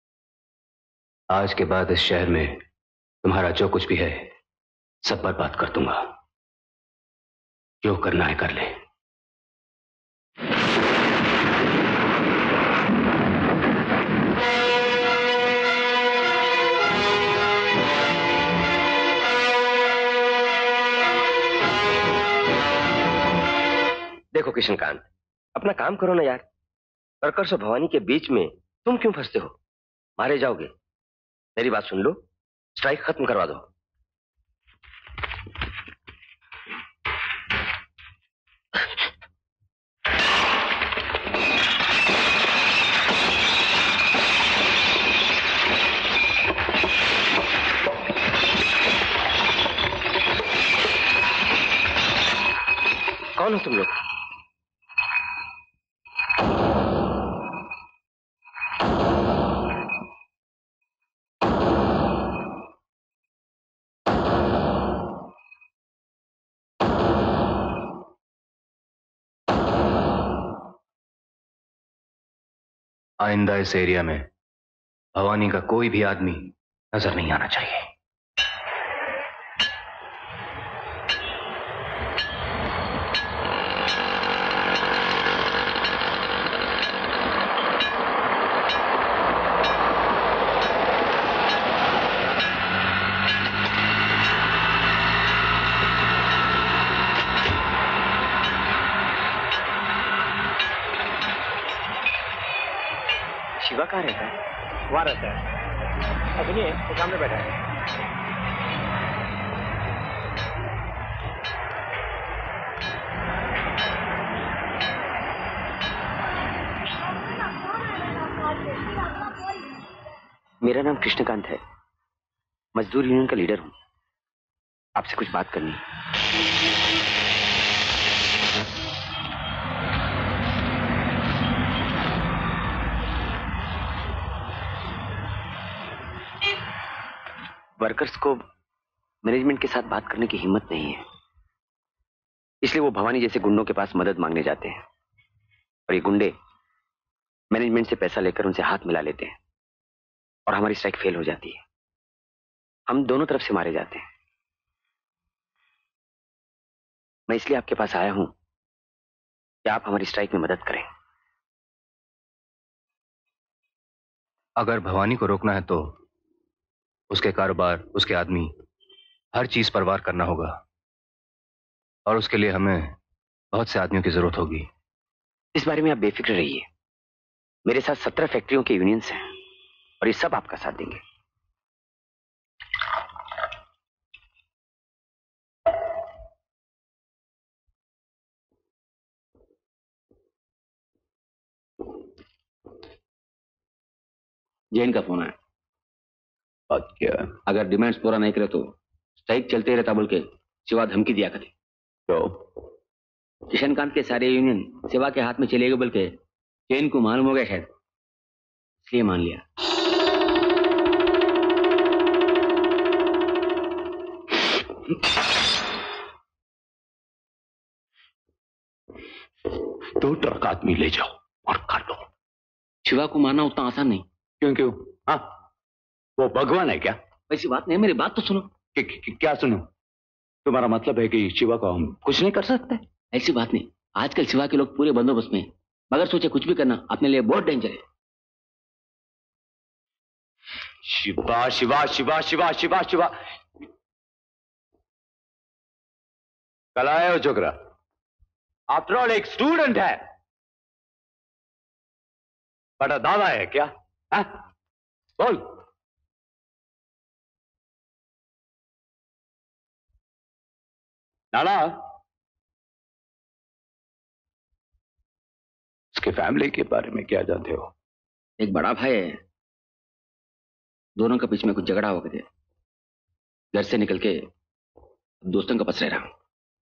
आज के बाद इस शहर में तुम्हारा जो कुछ भी है सब बर्बाद कर दूंगा। जो करना है कर ले। देखो किशनकांत, अपना काम करो ना यार। वर्कर्स और भवानी के बीच में तुम क्यों फंसते हो? मारे जाओगे। मेरी बात सुन लो, स्ट्राइक खत्म करवा दो। कौन हो तुम लोग? आइंदा इस एरिया में भवानी का कोई भी आदमी नजर नहीं आना चाहिए। शिवा कहाँ रहता है? वहां रहता है। अब सुनिए, वो सामने बैठा है। मेरा नाम कृष्णकांत है, मजदूर यूनियन का लीडर हूं। आपसे कुछ बात करनी है। वर्कर्स को मैनेजमेंट के साथ बात करने की हिम्मत नहीं है, इसलिए वो भवानी जैसे गुंडों के पास मदद मांगने जाते हैं और ये गुंडे मैनेजमेंट से पैसा लेकर उनसे हाथ मिला लेते हैं और हमारी स्ट्राइक फेल हो जाती है। हम दोनों तरफ से मारे जाते हैं। मैं इसलिए आपके पास आया हूं कि आप हमारी स्ट्राइक में मदद करें। अगर भवानी को रोकना है तो उसके कारोबार, उसके आदमी, हर चीज पर वार करना होगा और उसके लिए हमें बहुत से आदमियों की जरूरत होगी। इस बारे में आप बेफिक्र रहिए। मेरे साथ 17 फैक्ट्रियों के यूनियंस हैं और ये सब आपका साथ देंगे। जैन का फोन है। बात क्या? अगर डिमांड्स पूरा नहीं करे तो स्ट्राइक चलते रहता बोल के शिवा धमकी दिया करे। तो किशनकांत के सारे यूनियन शिवा के हाथ में चले गए बोल के जैन को मालूम हो गया शायद, इसलिए मान लिया। दो ट्रक आदमी ले जाओ और काट दो। शिवा को मारना उतना आसान नहीं। क्यों? हाँ, वो भगवान है क्या? ऐसी बात नहीं, मेरी बात तो सुनो। क्या सुनो? तुम्हारा मतलब है कि शिवा को हम कुछ नहीं कर सकते? ऐसी बात नहीं। आजकल शिवा के लोग पूरे बंदोबस्त में, मगर सोचे कुछ भी करना अपने लिए बहुत डेंजर है। शिवा शिवा शिवा शिवा शिवा शिवा कल आए हो छोकरा? आफ्टर ऑल एक स्टूडेंट है, बड़ा दादा है क्या? हा? बोल। नाला, उसके फैमिली के बारे में क्या जानते हो? एक बड़ा भाई है, दोनों के बीच में कुछ झगड़ा हो गया, घर से निकल के दोस्तों के पास रह रहा हूं।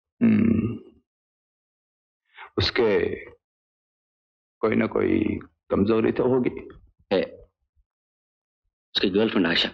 उसके कोई ना कोई कमजोरी तो होगी। है, उसकी गर्लफ्रेंड आशा।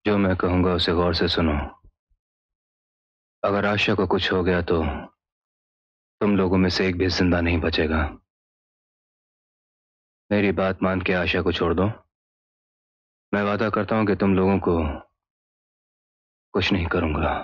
जो मैं कहूंगा उसे गौर से सुनो। अगर आशा को कुछ हो गया तो तुम लोगों में से एक भी जिंदा नहीं बचेगा। मेरी बात मान के आशा को छोड़ दो। मैं वादा करता हूं कि तुम लोगों को कुछ नहीं करूंगा।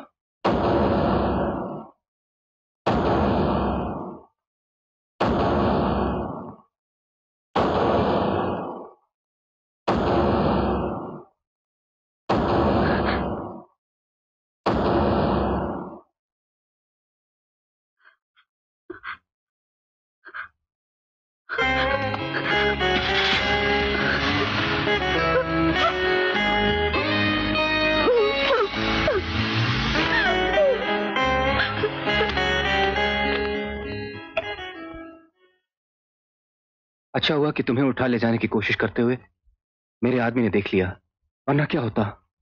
अच्छा हुआ कि तुम्हें उठा ले जाने की कोशिश करते हुए मेरे आदमी ने देख लिया, वरना क्या होता।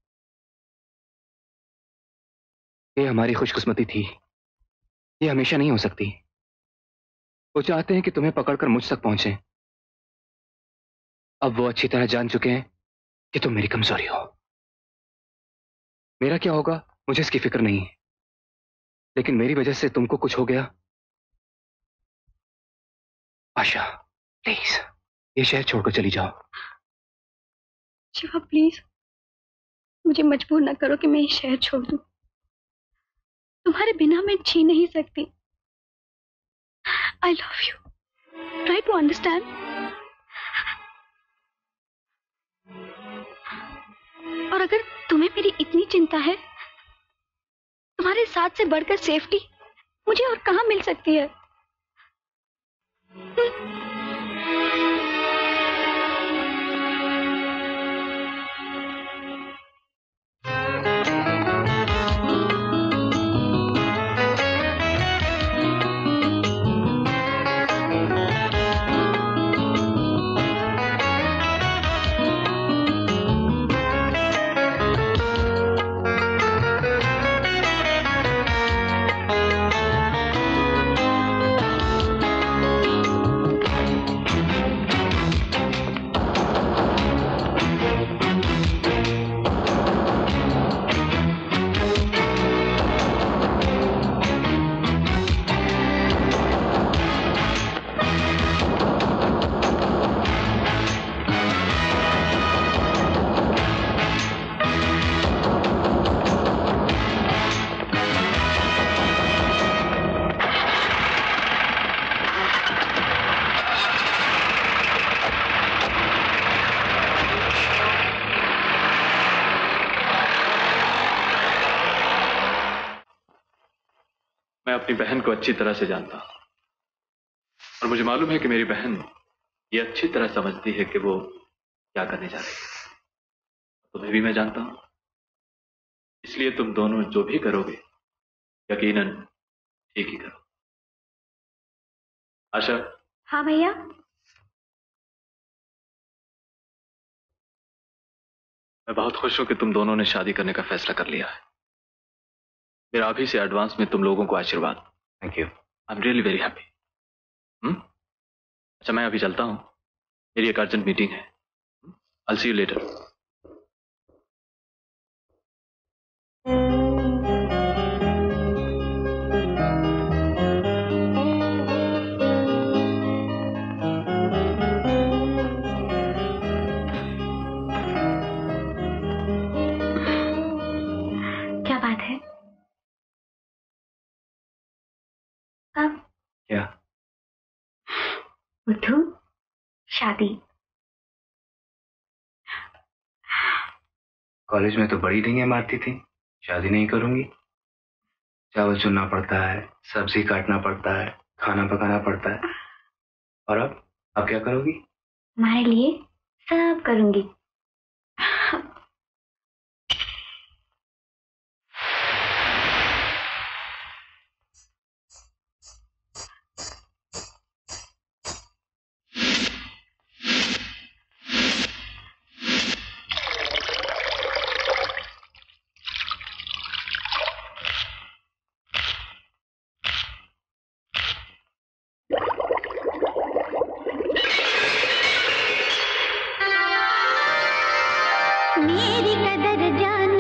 ये हमारी खुशकिस्मती थी। ये हमेशा नहीं हो सकती। वो चाहते हैं कि तुम्हें पकड़कर मुझ तक पहुंचे। अब वो अच्छी तरह जान चुके हैं कि तुम मेरी कमजोरी हो। मेरा क्या होगा मुझे इसकी फिक्र नहीं है, लेकिन मेरी वजह से तुमको कुछ हो गया। आशा, प्लीज ये शहर छोड़कर चली जाओ। शिवा प्लीज, मुझे मजबूर ना करो कि मैं ये शहर छोड़ दूं। तुम्हारे बिना मैं जी नहीं सकती। I love you, try to understand. और अगर तुम्हें मेरी इतनी चिंता है, तुम्हारे साथ से बढ़कर सेफ्टी मुझे और कहां मिल सकती है। अपनी बहन को अच्छी तरह से जानता हूं और मुझे मालूम है कि मेरी बहन ये अच्छी तरह समझती है कि वो क्या करने जा रही है। तुम्हें भी मैं जानता हूं, इसलिए तुम दोनों जो भी करोगे यकीनन ठीक ही करो। आशा। हाँ भैया। मैं बहुत खुश हूं कि तुम दोनों ने शादी करने का फैसला कर लिया है। मेरा अभी से एडवांस में तुम लोगों को आशीर्वाद। Thank you. I am really very happy. अच्छा मैं अभी चलता हूं, मेरी एक अर्जेंट मीटिंग है। I see you later. क्या बात है? अब क्या? उठो, शादी। कॉलेज में तो बड़ी डींगे मारती थी, शादी नहीं करूंगी। चावल चुनना पड़ता है, सब्जी काटना पड़ता है, खाना पकाना पड़ता है। और अब क्या करोगी? तुम्हारे लिए सब करूंगी। मेरी कदर जान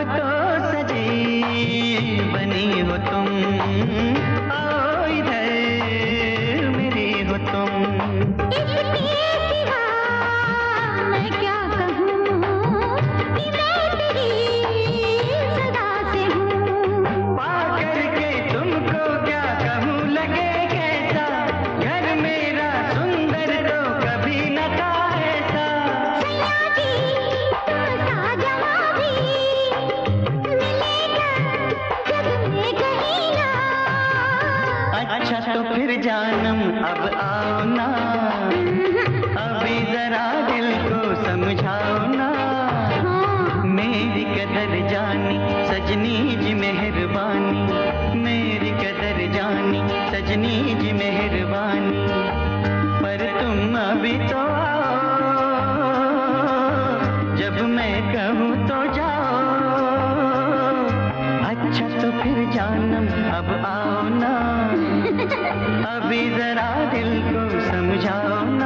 तो सजी बनी हो तुम, आओ इधर मेरी हो तुम। इसके सिवा मैं क्या कहूँ कि मैं तेरी सदा से हूँ। पाकर के तुमको क्या कहूँ लगे कैसा, घर मेरा सुंदर तो कभी न था ऐसा। सैया जी तो साजवा भी मिलेगा जब मैं कहीं ना। अच्छा तो फिर जानम अब आओ ना, अभी जरा दिल को समझाओ ना। मेरी कदर जानी सजनी जी मेहरबानी, मेरी कदर जानी सजनी जी मेहरबानी। पर तुम अभी तो आओ, जब मैं कहूँ तो जाओ। अच्छा तो फिर जानम अब आओ ना, अभी जरा दिल को समझाओ ना।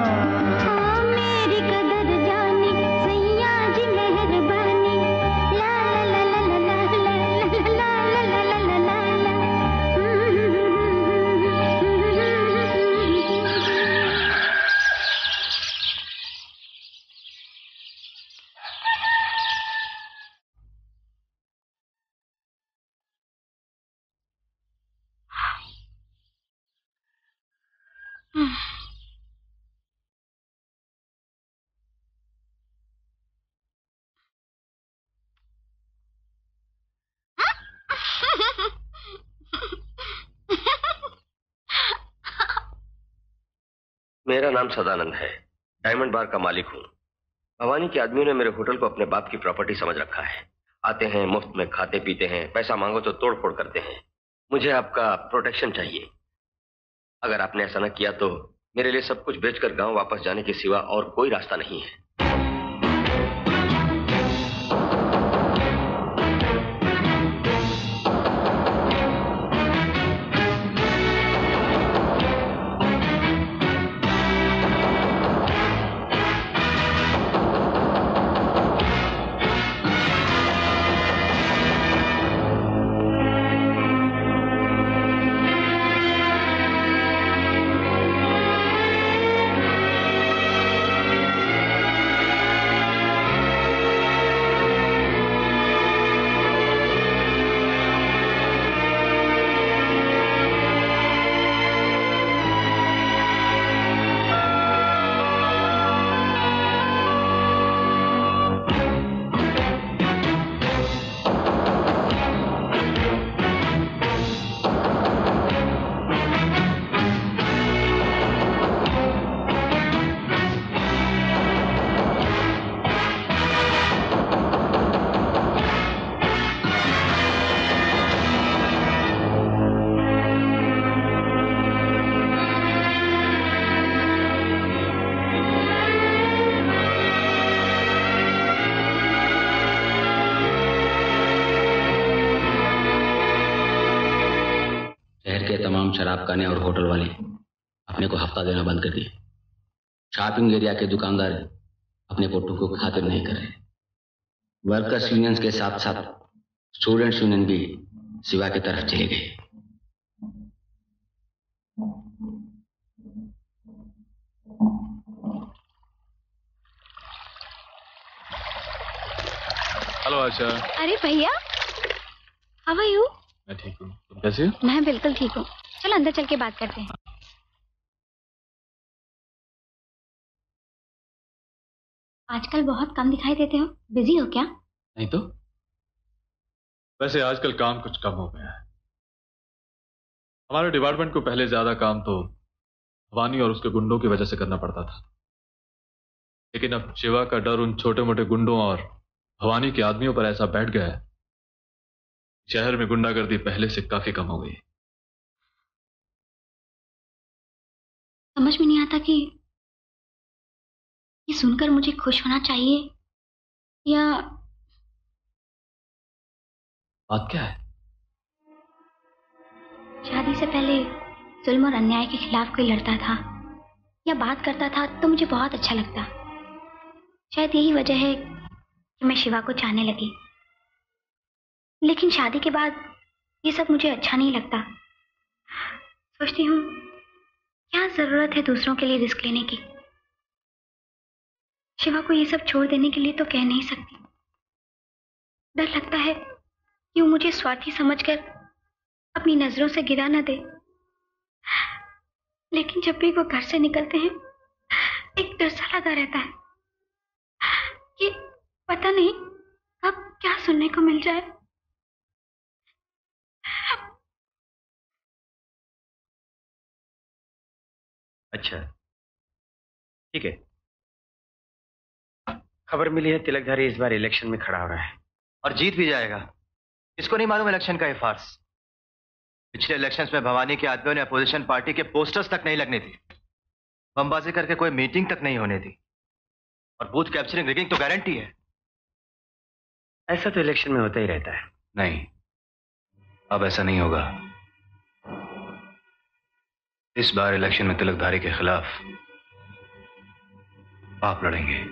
मेरी कदर जानी सैया जी मेहरबानी। ला ला ला ला ला ला ला ला ला ला ला ला। मेरा नाम सदानंद है, डायमंड बार का मालिक हूँ। भवानी के आदमियों ने मेरे होटल को अपने बाप की प्रॉपर्टी समझ रखा है। आते हैं, मुफ्त में खाते पीते हैं, पैसा मांगो तो तोड़ फोड़ करते हैं। मुझे आपका प्रोटेक्शन चाहिए। अगर आपने ऐसा न किया तो मेरे लिए सब कुछ बेचकर गांव वापस जाने के सिवा और कोई रास्ता नहीं है। तमाम शराब खाने और होटल वाले अपने को हफ्ता देना बंद कर दिए। शॉपिंग एरिया के दुकानदार अपने को टुकड़ों को खातिर नहीं कर रहे। वर्कर्स यूनियंस के साथ साथ स्टूडेंट्स यूनियन भी शिवा की तरफ चले गए। हेलो आशा। अरे भैया, हाउ आर यू? मैं ठीक हूँ, तुम कैसे हो? मैं बिल्कुल ठीक हूँ। चलो अंदर चल के बात करते हैं। आजकल बहुत कम दिखाई देते हो, बिजी हो क्या? नहीं तो, वैसे आजकल काम कुछ कम हो गया है। हमारे डिपार्टमेंट को पहले ज्यादा काम तो भवानी और उसके गुंडों की वजह से करना पड़ता था, लेकिन अब शिवा का डर उन छोटे मोटे गुंडों और भवानी के आदमियों पर ऐसा बैठ गया है, शहर में गुंडागर्दी पहले से काफी कम हो गई। समझ में नहीं आता कि ये सुनकर मुझे खुश होना चाहिए या बात क्या है? शादी से पहले जुल्म और अन्याय के खिलाफ कोई लड़ता था या बात करता था तो मुझे बहुत अच्छा लगता। शायद यही वजह है कि मैं शिवा को चाहने लगी। लेकिन शादी के बाद ये सब मुझे अच्छा नहीं लगता। सोचती हूँ क्या जरूरत है दूसरों के लिए रिस्क लेने की। शिवा को ये सब छोड़ देने के लिए तो कह नहीं सकती। डर लगता है कि वो मुझे स्वार्थी समझकर अपनी नजरों से गिरा न दे। लेकिन जब भी वो घर से निकलते हैं एक डर सा लगा रहता है कि पता नहीं कब क्या सुनने को मिल जाए। अच्छा, ठीक है। खबर मिली है तिलकधारी इस बार इलेक्शन में खड़ा हो रहा है और जीत भी जाएगा। इसको नहीं मालूम इलेक्शन का ये फार्स। पिछले इलेक्शंस में भवानी के आदमियों ने अपोजिशन पार्टी के पोस्टर्स तक नहीं लगने दी, बमबाजी करके कोई मीटिंग तक नहीं होने दी, और बूथ कैप्चरिंग रिगिंग तो गारंटी है। ऐसा तो इलेक्शन में होता ही रहता है। नहीं, अब ऐसा नहीं होगा। इस बार इलेक्शन में तिलकधारी के खिलाफ आप लड़ेंगे।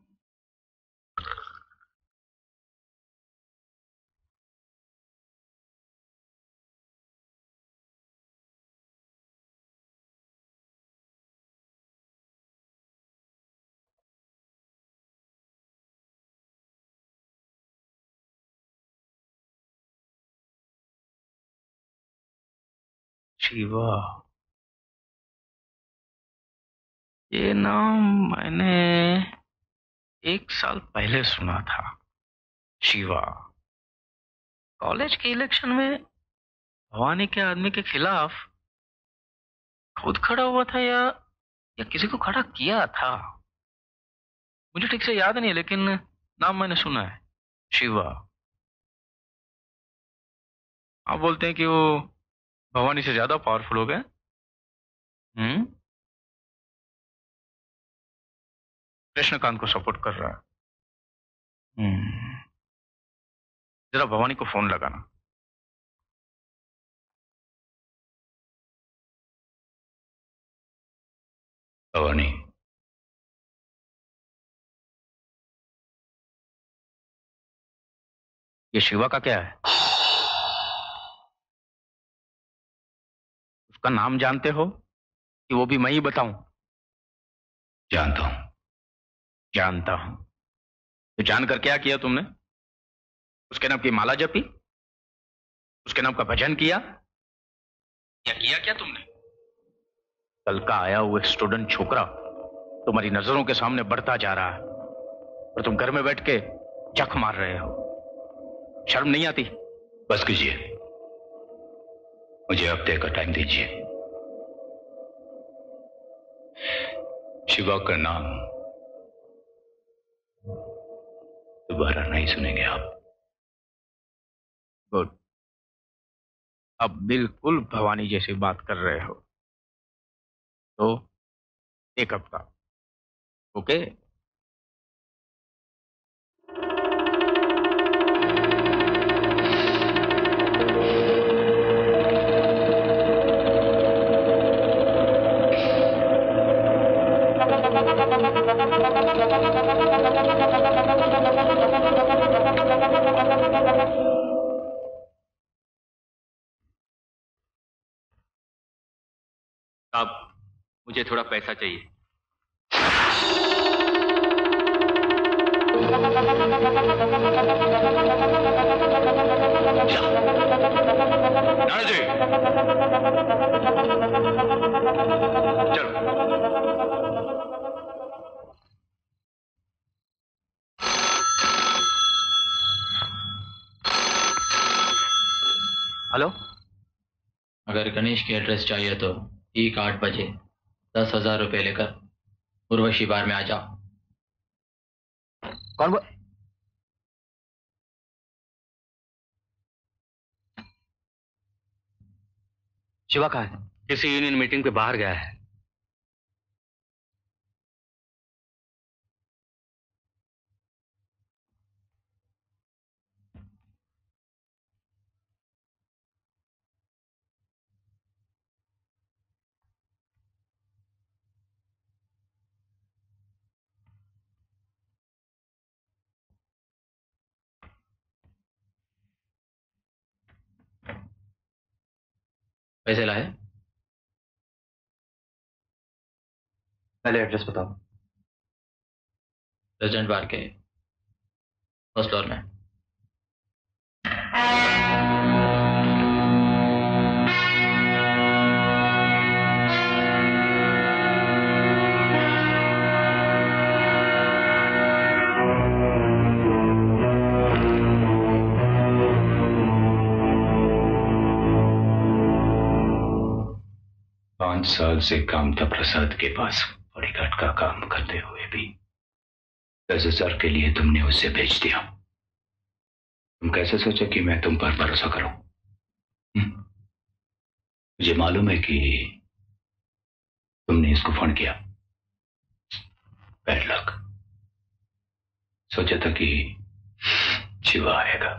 शिवा, ये नाम मैंने 1 साल पहले सुना था। शिवा कॉलेज के इलेक्शन में भवानी के आदमी के खिलाफ खुद खड़ा हुआ था या किसी को खड़ा किया था, मुझे ठीक से याद नहीं, लेकिन नाम मैंने सुना है शिवा। आप बोलते हैं कि वो भवानी से ज्यादा पावरफुल हो गए। कृष्णकांत को सपोर्ट कर रहा है। जरा भवानी को फोन लगाना। भवानी, ये शिवा का क्या है? उसका नाम जानते हो कि वो भी मैं ही बताऊं? जानता हूं। जानता हूं। तो जानकर क्या किया तुमने? उसके नाम की माला जपी? उसके नाम का भजन किया? या किया क्या तुमने? कल का आया वो एक स्टूडेंट छोकरा तुम्हारी नजरों के सामने बढ़ता जा रहा है और तुम घर में बैठ के जख मार रहे हो। शर्म नहीं आती? बस कीजिए, मुझे हफ्ते का टाइम दीजिए। शिवा का नाम दोबारा नहीं सुनेंगे आप। गुड। अब बिल्कुल भवानी जैसी बात कर रहे हो तो 1 हफ्ता। ओके? अब मुझे थोड़ा पैसा चाहिए। जी, चलो। हेलो, अगर गणेश की एड्रेस चाहिए तो ठीक 8 बजे 10,000 रुपये लेकर उर्वशी बार में आ जाओ। कौन वो? शिवा कहाँ है? किसी यूनियन मीटिंग पे बाहर गया है। पैसे लाए? पहले एड्रेस बताओ। रेजिडेंट बार के फर्स्ट फ्लोर में। पांच साल से कामता प्रसाद के पास बॉडीगार्ड का काम करते हुए भी 10,000 के लिए तुमने उसे बेच दिया। तुम कैसे सोचे कि मैं तुम पर भरोसा करूं? मुझे मालूम है कि तुमने इसको फोन किया। Bad luck. सोचा था कि शिवा आएगा।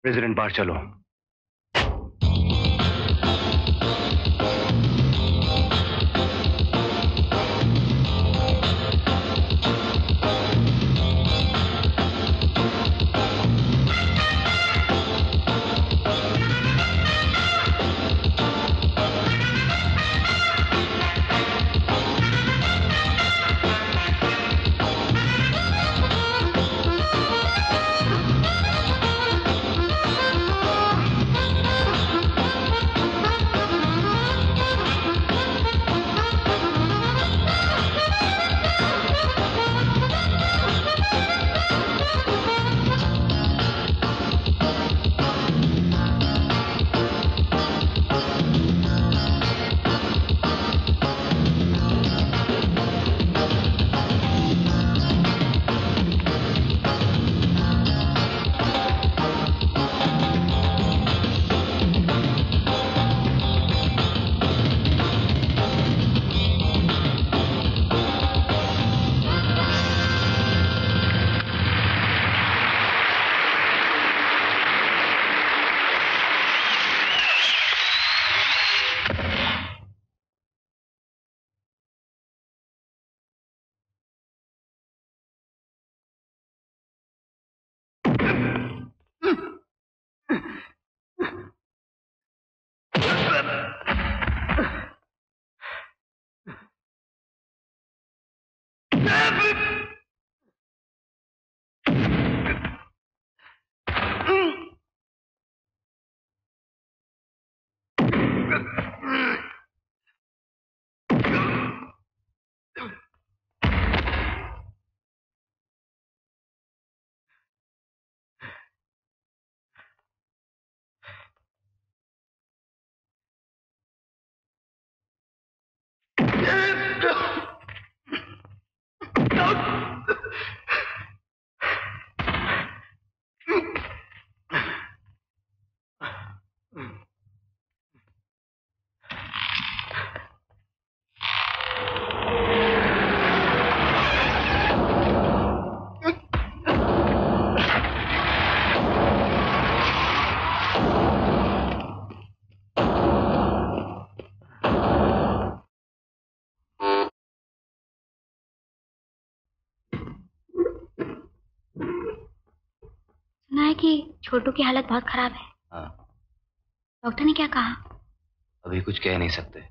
प्रेसिडेंट बाहर चलो। सुना है कि छोटू की हालत बहुत खराब है। हाँ। डॉक्टर ने क्या कहा? अभी कुछ कह नहीं सकते।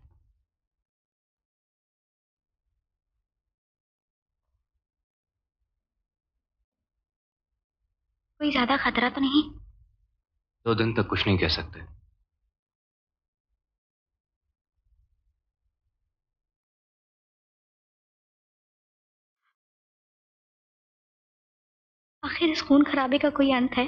कोई ज्यादा खतरा तो नहीं? 2 दिन तक कुछ नहीं कह सकते। आखिर इस खून खराबे का कोई अंत है?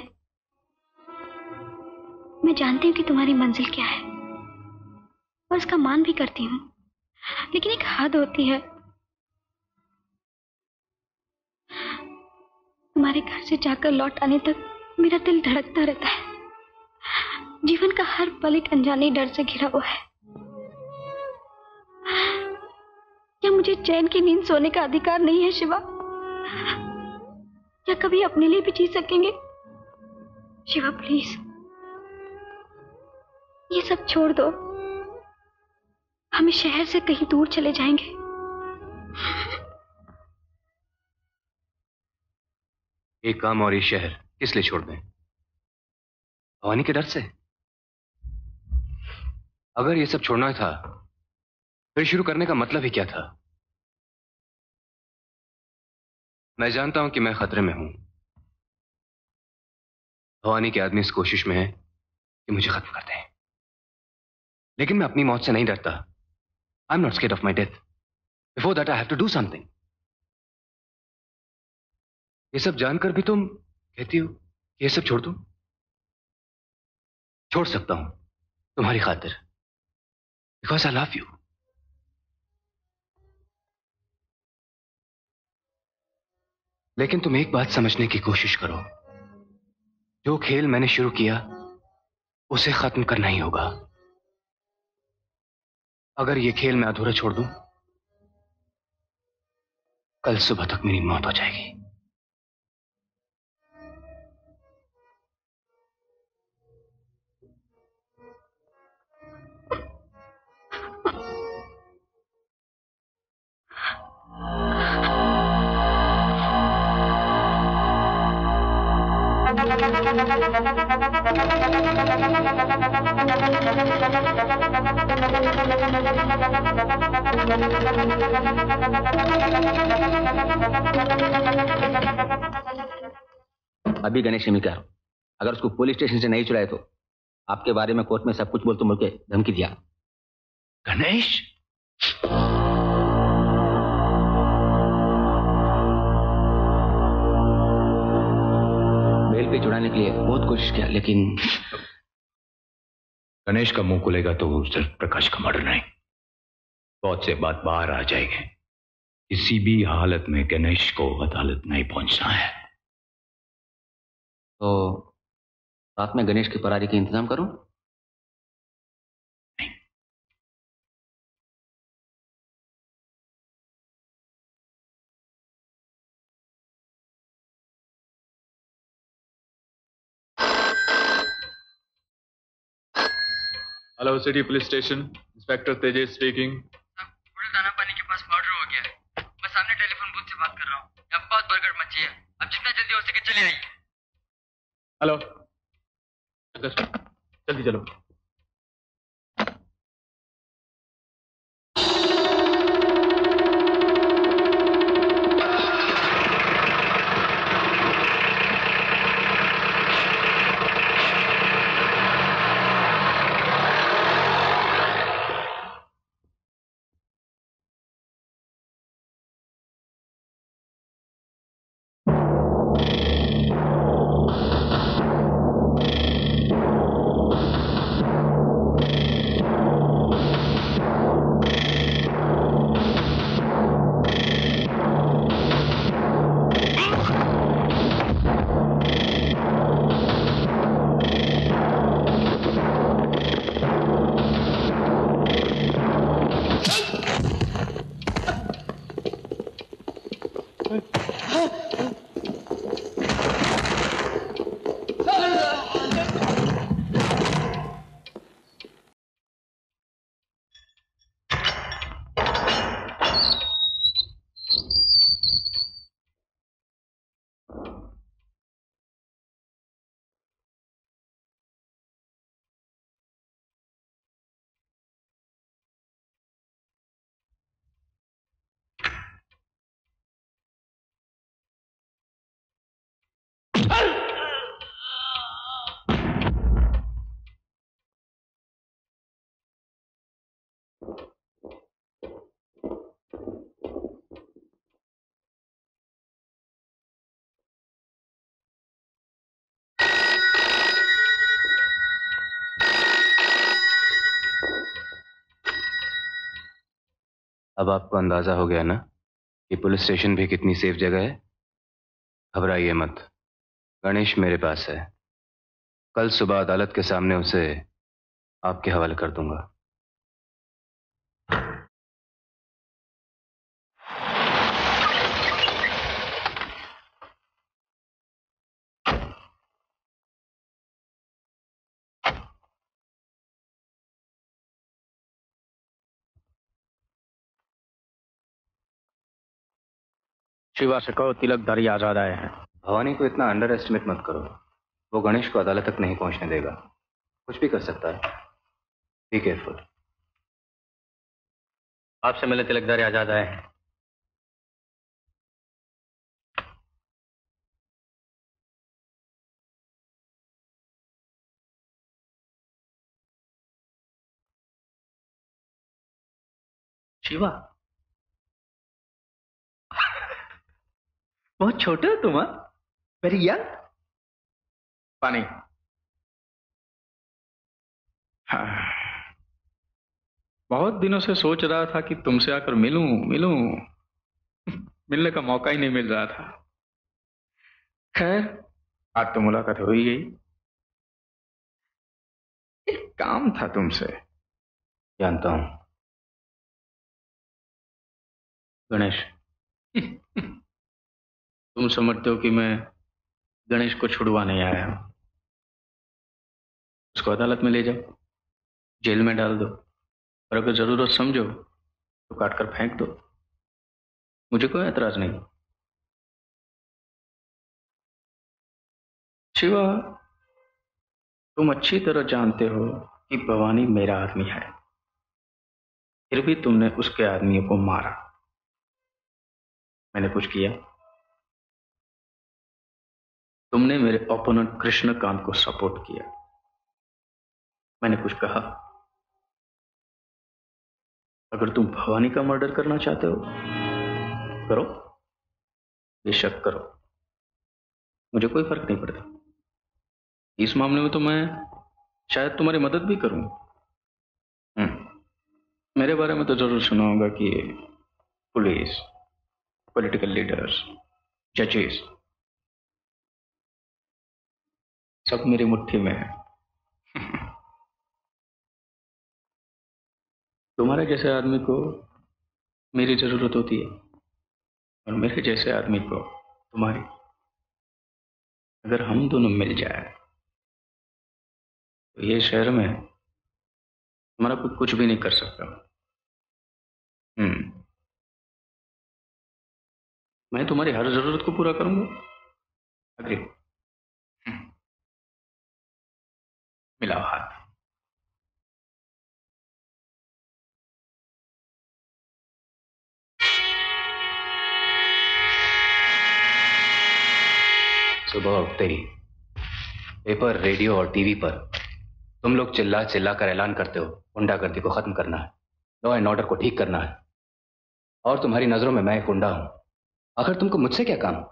मैं जानती हूँ कि तुम्हारी मंजिल क्या है और इसका मान भी करती हूँ, लेकिन एक हद होती है। तुम्हारे घर से जाकर लौट आने तक मेरा दिल धड़कता रहता है। जीवन का हर पल एक अनजाने डर से घिरा हुआ है। क्या मुझे चैन की नींद सोने का अधिकार नहीं है शिवा? क्या कभी अपने लिए भी जी सकेंगे? शिवा प्लीज, ये सब छोड़ दो। हम इस शहर से कहीं दूर चले जाएंगे। एक काम और ये शहर किस लिए छोड़ दें? भवानी के डर से? अगर ये सब छोड़ना था फिर शुरू करने का मतलब ही क्या था? मैं जानता हूं कि मैं खतरे में हूं। भवानी के आदमी इस कोशिश में है कि मुझे खत्म कर दें, लेकिन मैं अपनी मौत से नहीं डरता। I am not scared of my death. Before that I have to do something. ये सब जानकर भी तुम कहती हो कि ये सब छोड़ दूं? छोड़ सकता हूं तुम्हारी खातिर, बिकॉज आई लव यू। लेकिन तुम एक बात समझने की कोशिश करो, जो खेल मैंने शुरू किया उसे खत्म करना ही होगा। अगर ये खेल मैं अधूरा छोड़ दूं, कल सुबह तक मेरी मौत हो जाएगी। अभी गणेश से मिलकर अगर उसको पुलिस स्टेशन से नहीं चुराए तो आपके बारे में कोर्ट में सब कुछ बोल तो मुझे धमकी दिया। गणेश, बेल पे छुड़ाने के लिए बहुत कोशिश किया लेकिन गणेश का मुंह खुलेगा तो वो सिर्फ प्रकाश का मर्डर नहीं, बहुत से बात बाहर आ जाएगी। किसी भी हालत में गणेश को अदालत नहीं पहुंचना है। तो रात में गणेश की परारी का इंतजाम करूं? Hello city police station, inspector Tejesh speaking. दाना पानी के पास मर्डर हो गया है। मैं सामने टेलीफोन बूथ से बात कर रहा हूँ। यहाँ बहुत बरगड़ मची है। अब जितना जल्दी हो सके चले आइए। हेलो, जल्दी चलो। अब आपको अंदाजा हो गया ना कि पुलिस स्टेशन भी कितनी सेफ जगह है। घबराइए मत, गणेश मेरे पास है। कल सुबह अदालत के सामने उसे आपके हवाले कर दूंगा। शिवा से कहो तिलकधारी आजाद आए हैं। भवानी को इतना अंडर एस्टिमेट मत करो, वो गणेश को अदालत तक नहीं पहुंचने देगा। कुछ भी कर सकता है, बी केयरफुल। आपसे मिले तिलकधारी आजाद आए हैं। शिवा, बहुत छोटे हो तुम। Very young. पानी। हाँ, बहुत दिनों से सोच रहा था कि तुमसे आकर मिलूं मिलूं, मिलने का मौका ही नहीं मिल रहा था। खैर, आज तो मुलाकात हो ही गई। एक काम था तुमसे। जानता हूं गणेश। तुम समझते हो कि मैं गणेश को छुड़वा नहीं आया हूं। उसको अदालत में ले जाओ, जेल में डाल दो, और अगर जरूरत समझो तो काट कर फेंक दो। मुझे कोई एतराज नहीं। शिवा, तुम अच्छी तरह जानते हो कि भवानी मेरा आदमी है, फिर भी तुमने उसके आदमियों को मारा। मैंने कुछ किया? तुमने मेरे ओपोनेंट कृष्णकांत को सपोर्ट किया। मैंने कुछ कहा? अगर तुम भवानी का मर्डर करना चाहते हो, करो, बेशक करो, मुझे कोई फर्क नहीं पड़ता। इस मामले में तो मैं शायद तुम्हारी मदद भी करूं। मेरे बारे में तो जरूर सुना होगा कि पुलिस, पॉलिटिकल लीडर्स, जजेस सब मेरी मुट्ठी में है। तुम्हारे जैसे आदमी को मेरी जरूरत होती है और मेरे जैसे आदमी को तुम्हारी। अगर हम दोनों मिल जाए तो ये शहर में हमारा कोई कुछ भी नहीं कर सकता। मैं तुम्हारी हर जरूरत को पूरा करूंगा। अग्री? मिलाओ हाथ। सुबह उठते ही पेपर, रेडियो और टीवी पर तुम लोग चिल्ला चिल्ला कर ऐलान करते हो गुंडागर्दी को खत्म करना है, लॉ एंड ऑर्डर को ठीक करना है, और तुम्हारी नजरों में मैं एक गुंडा हूं। आखिर तुमको मुझसे क्या काम?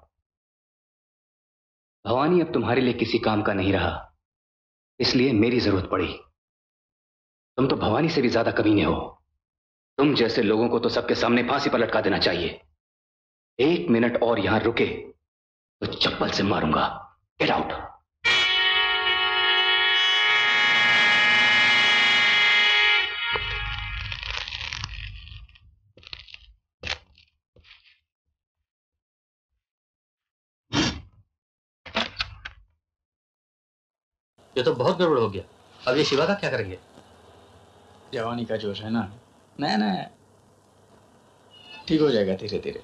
भवानी अब तुम्हारे लिए किसी काम का नहीं रहा, इसलिए मेरी जरूरत पड़ी। तुम तो भवानी से भी ज्यादा कमीने हो। तुम जैसे लोगों को तो सबके सामने फांसी पर लटका देना चाहिए। 1 मिनट और यहां रुके तो चप्पल से मारूंगा। Get out. ये तो बहुत गड़बड़ हो गया। अब ये शिवा का क्या करेंगे? जवानी का जोश है ना, नहीं ठीक हो जाएगा धीरे धीरे।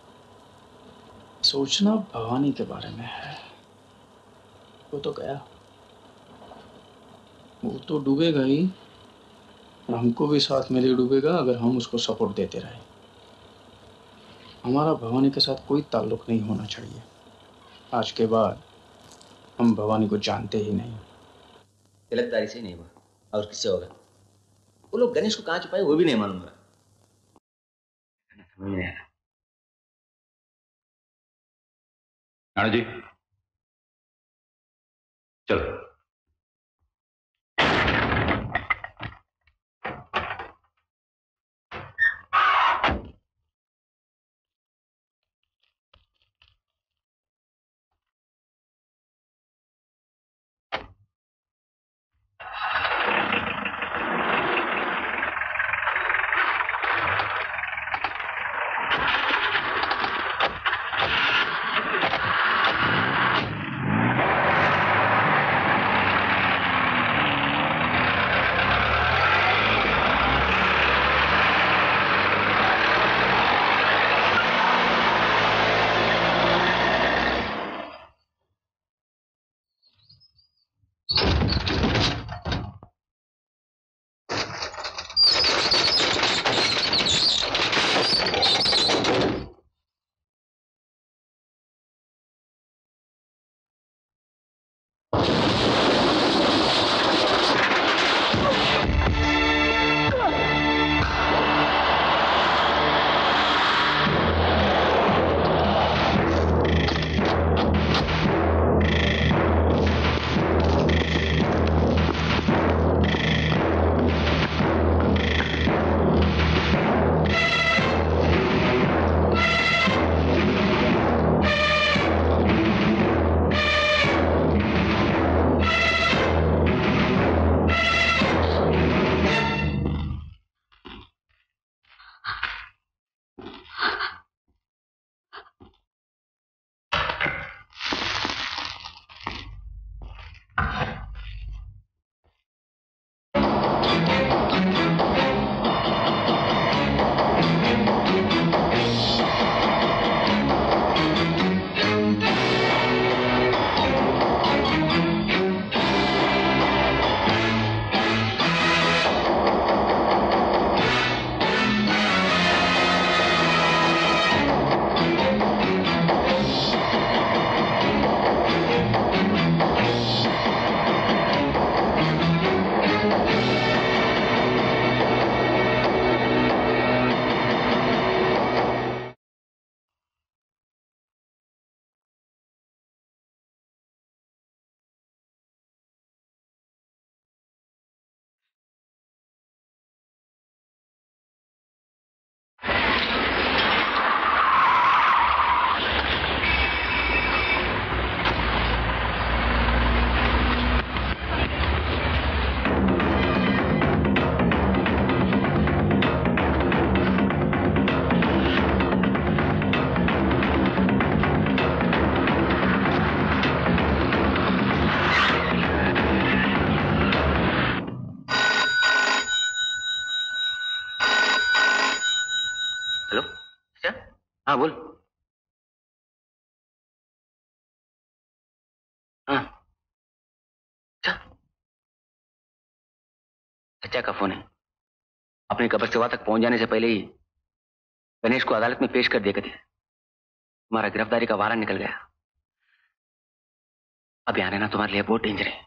सोचना भवानी के बारे में है। वो तो गया, वो तो डूबेगा ही, और हमको भी साथ में ले डूबेगा अगर हम उसको सपोर्ट देते रहे। हमारा भवानी के साथ कोई ताल्लुक नहीं होना चाहिए। आज के बाद हम भवानी को जानते ही नहीं। तिलकदारी से नहीं हुआ और किससे होगा? वो लोग गणेश को कहाँ छुपाए वो भी नहीं मालूम रहा। समझ नहीं आ रहा। राणा जी चलो। हाँ बोल। हाँ सच्चा का फोन है। अपनी कब्र से वहां तक पहुंच जाने से पहले ही गणेश को अदालत में पेश कर दिए थे। तुम्हारा गिरफ्तारी का वारंट निकल गया। अब यहाँ रहना तुम्हारे लिए बहुत डेंजर है।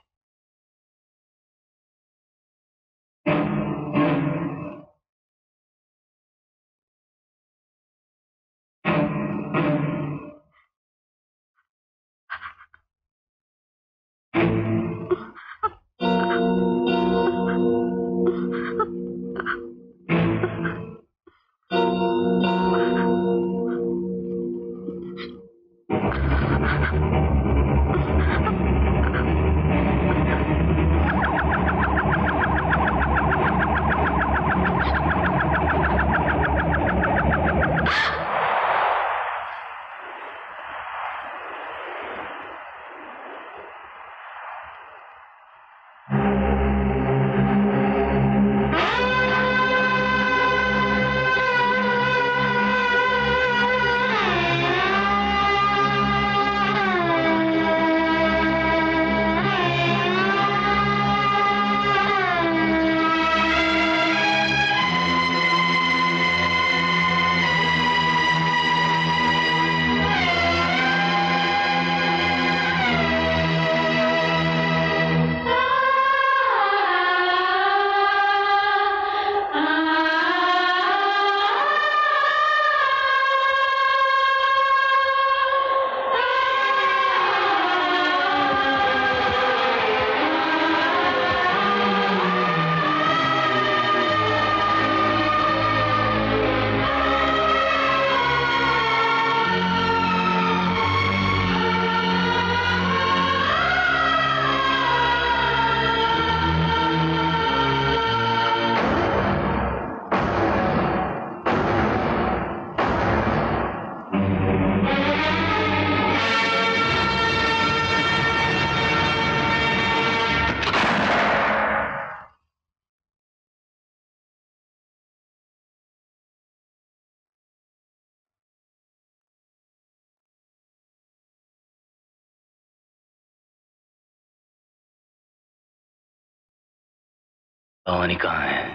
भवानी कहाँ है?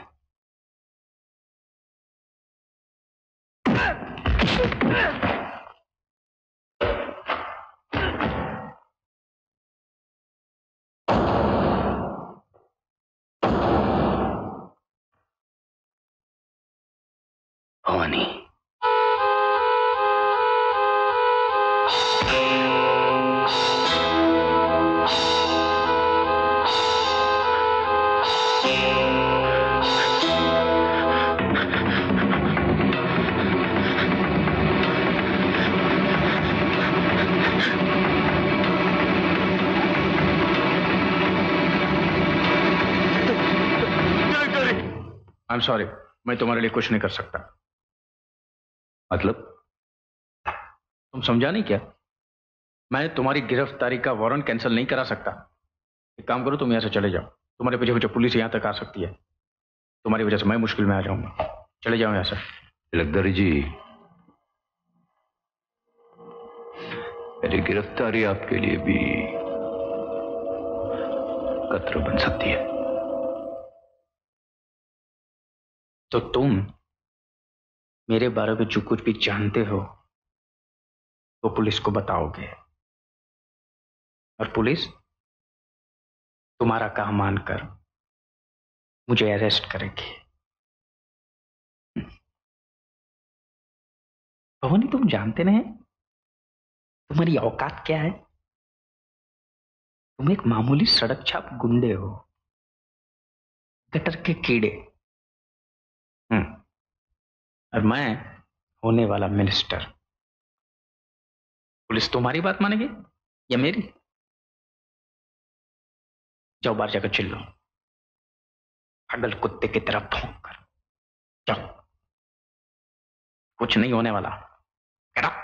भवानी आई एम सॉरी, मैं तुम्हारे लिए कुछ नहीं कर सकता। मतलब? तुम समझा नहीं क्या? मैं तुम्हारी गिरफ्तारी का वारंट कैंसिल नहीं करा सकता। एक काम करो, तुम यहाँ से चले जाओ। तुम्हारे पीछे पीछे पुलिस यहाँ तक आ सकती है। तुम्हारी वजह से मैं मुश्किल में आ जाऊंगा। चले जाओ यहाँ से। तिलकधारी जी, मेरी गिरफ्तारी आपके लिए भी खतरा बन सकती है। तो तुम मेरे बारे में जो कुछ भी जानते हो वो पुलिस को बताओगे, और पुलिस तुम्हारा काम मानकर मुझे अरेस्ट करेगी। भवानी, तुम जानते नहीं तुम्हारी औकात क्या है? तुम एक मामूली सड़क छाप गुंडे हो, गटर के कीड़े। और मैं होने वाला मिनिस्टर। पुलिस तुम्हारी बात मानेगी या मेरी? जाओ बाहर जाकर चिल्लो, पागल कुत्ते की तरफ भौंक कर। जाओ, कुछ नहीं होने वाला। Get up.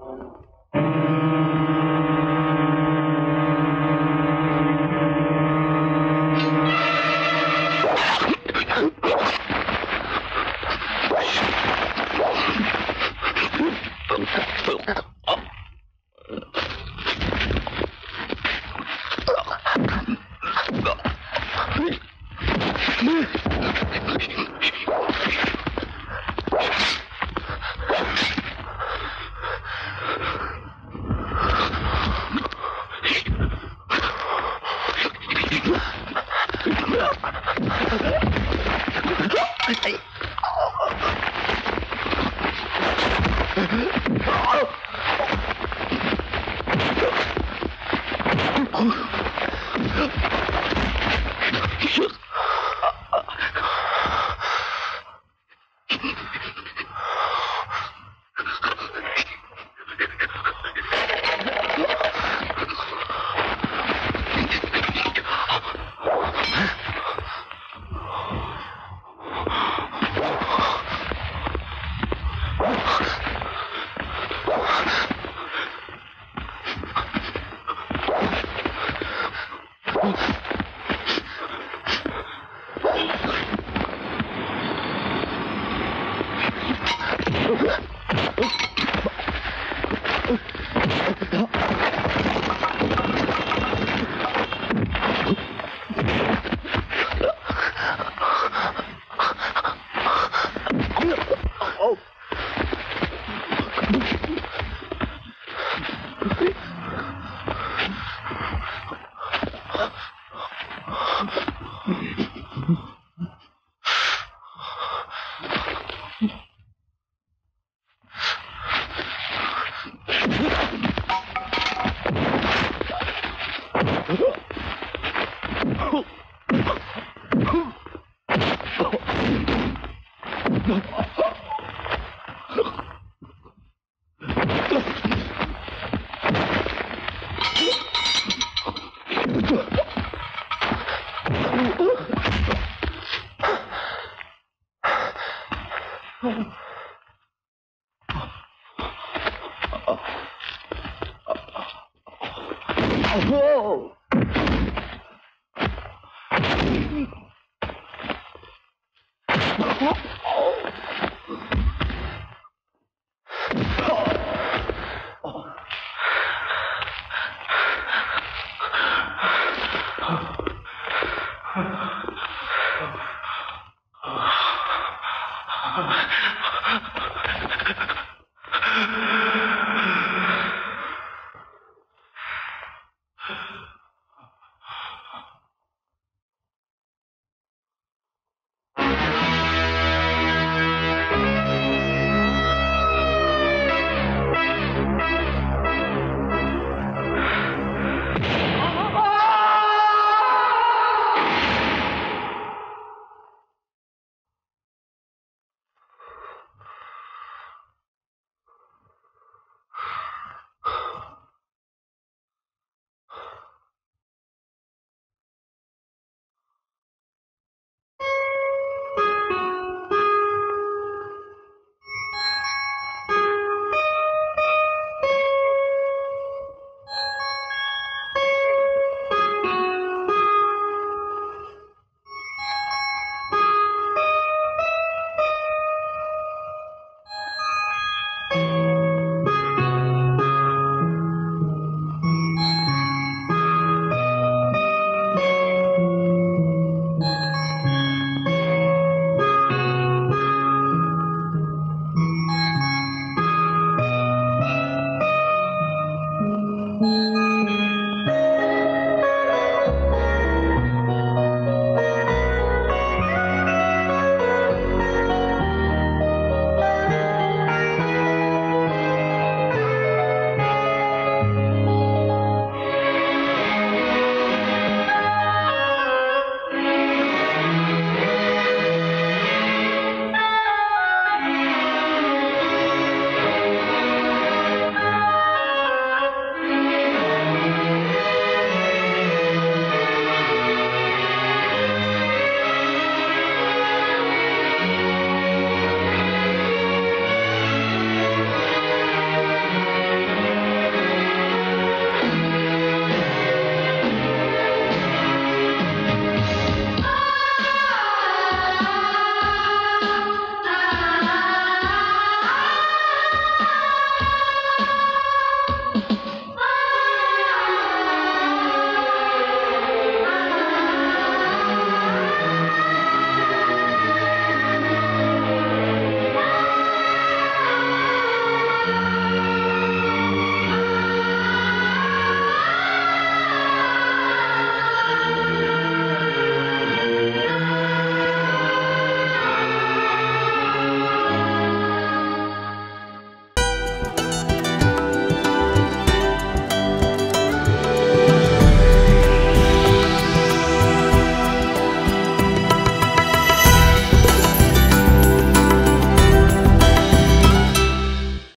Whoa!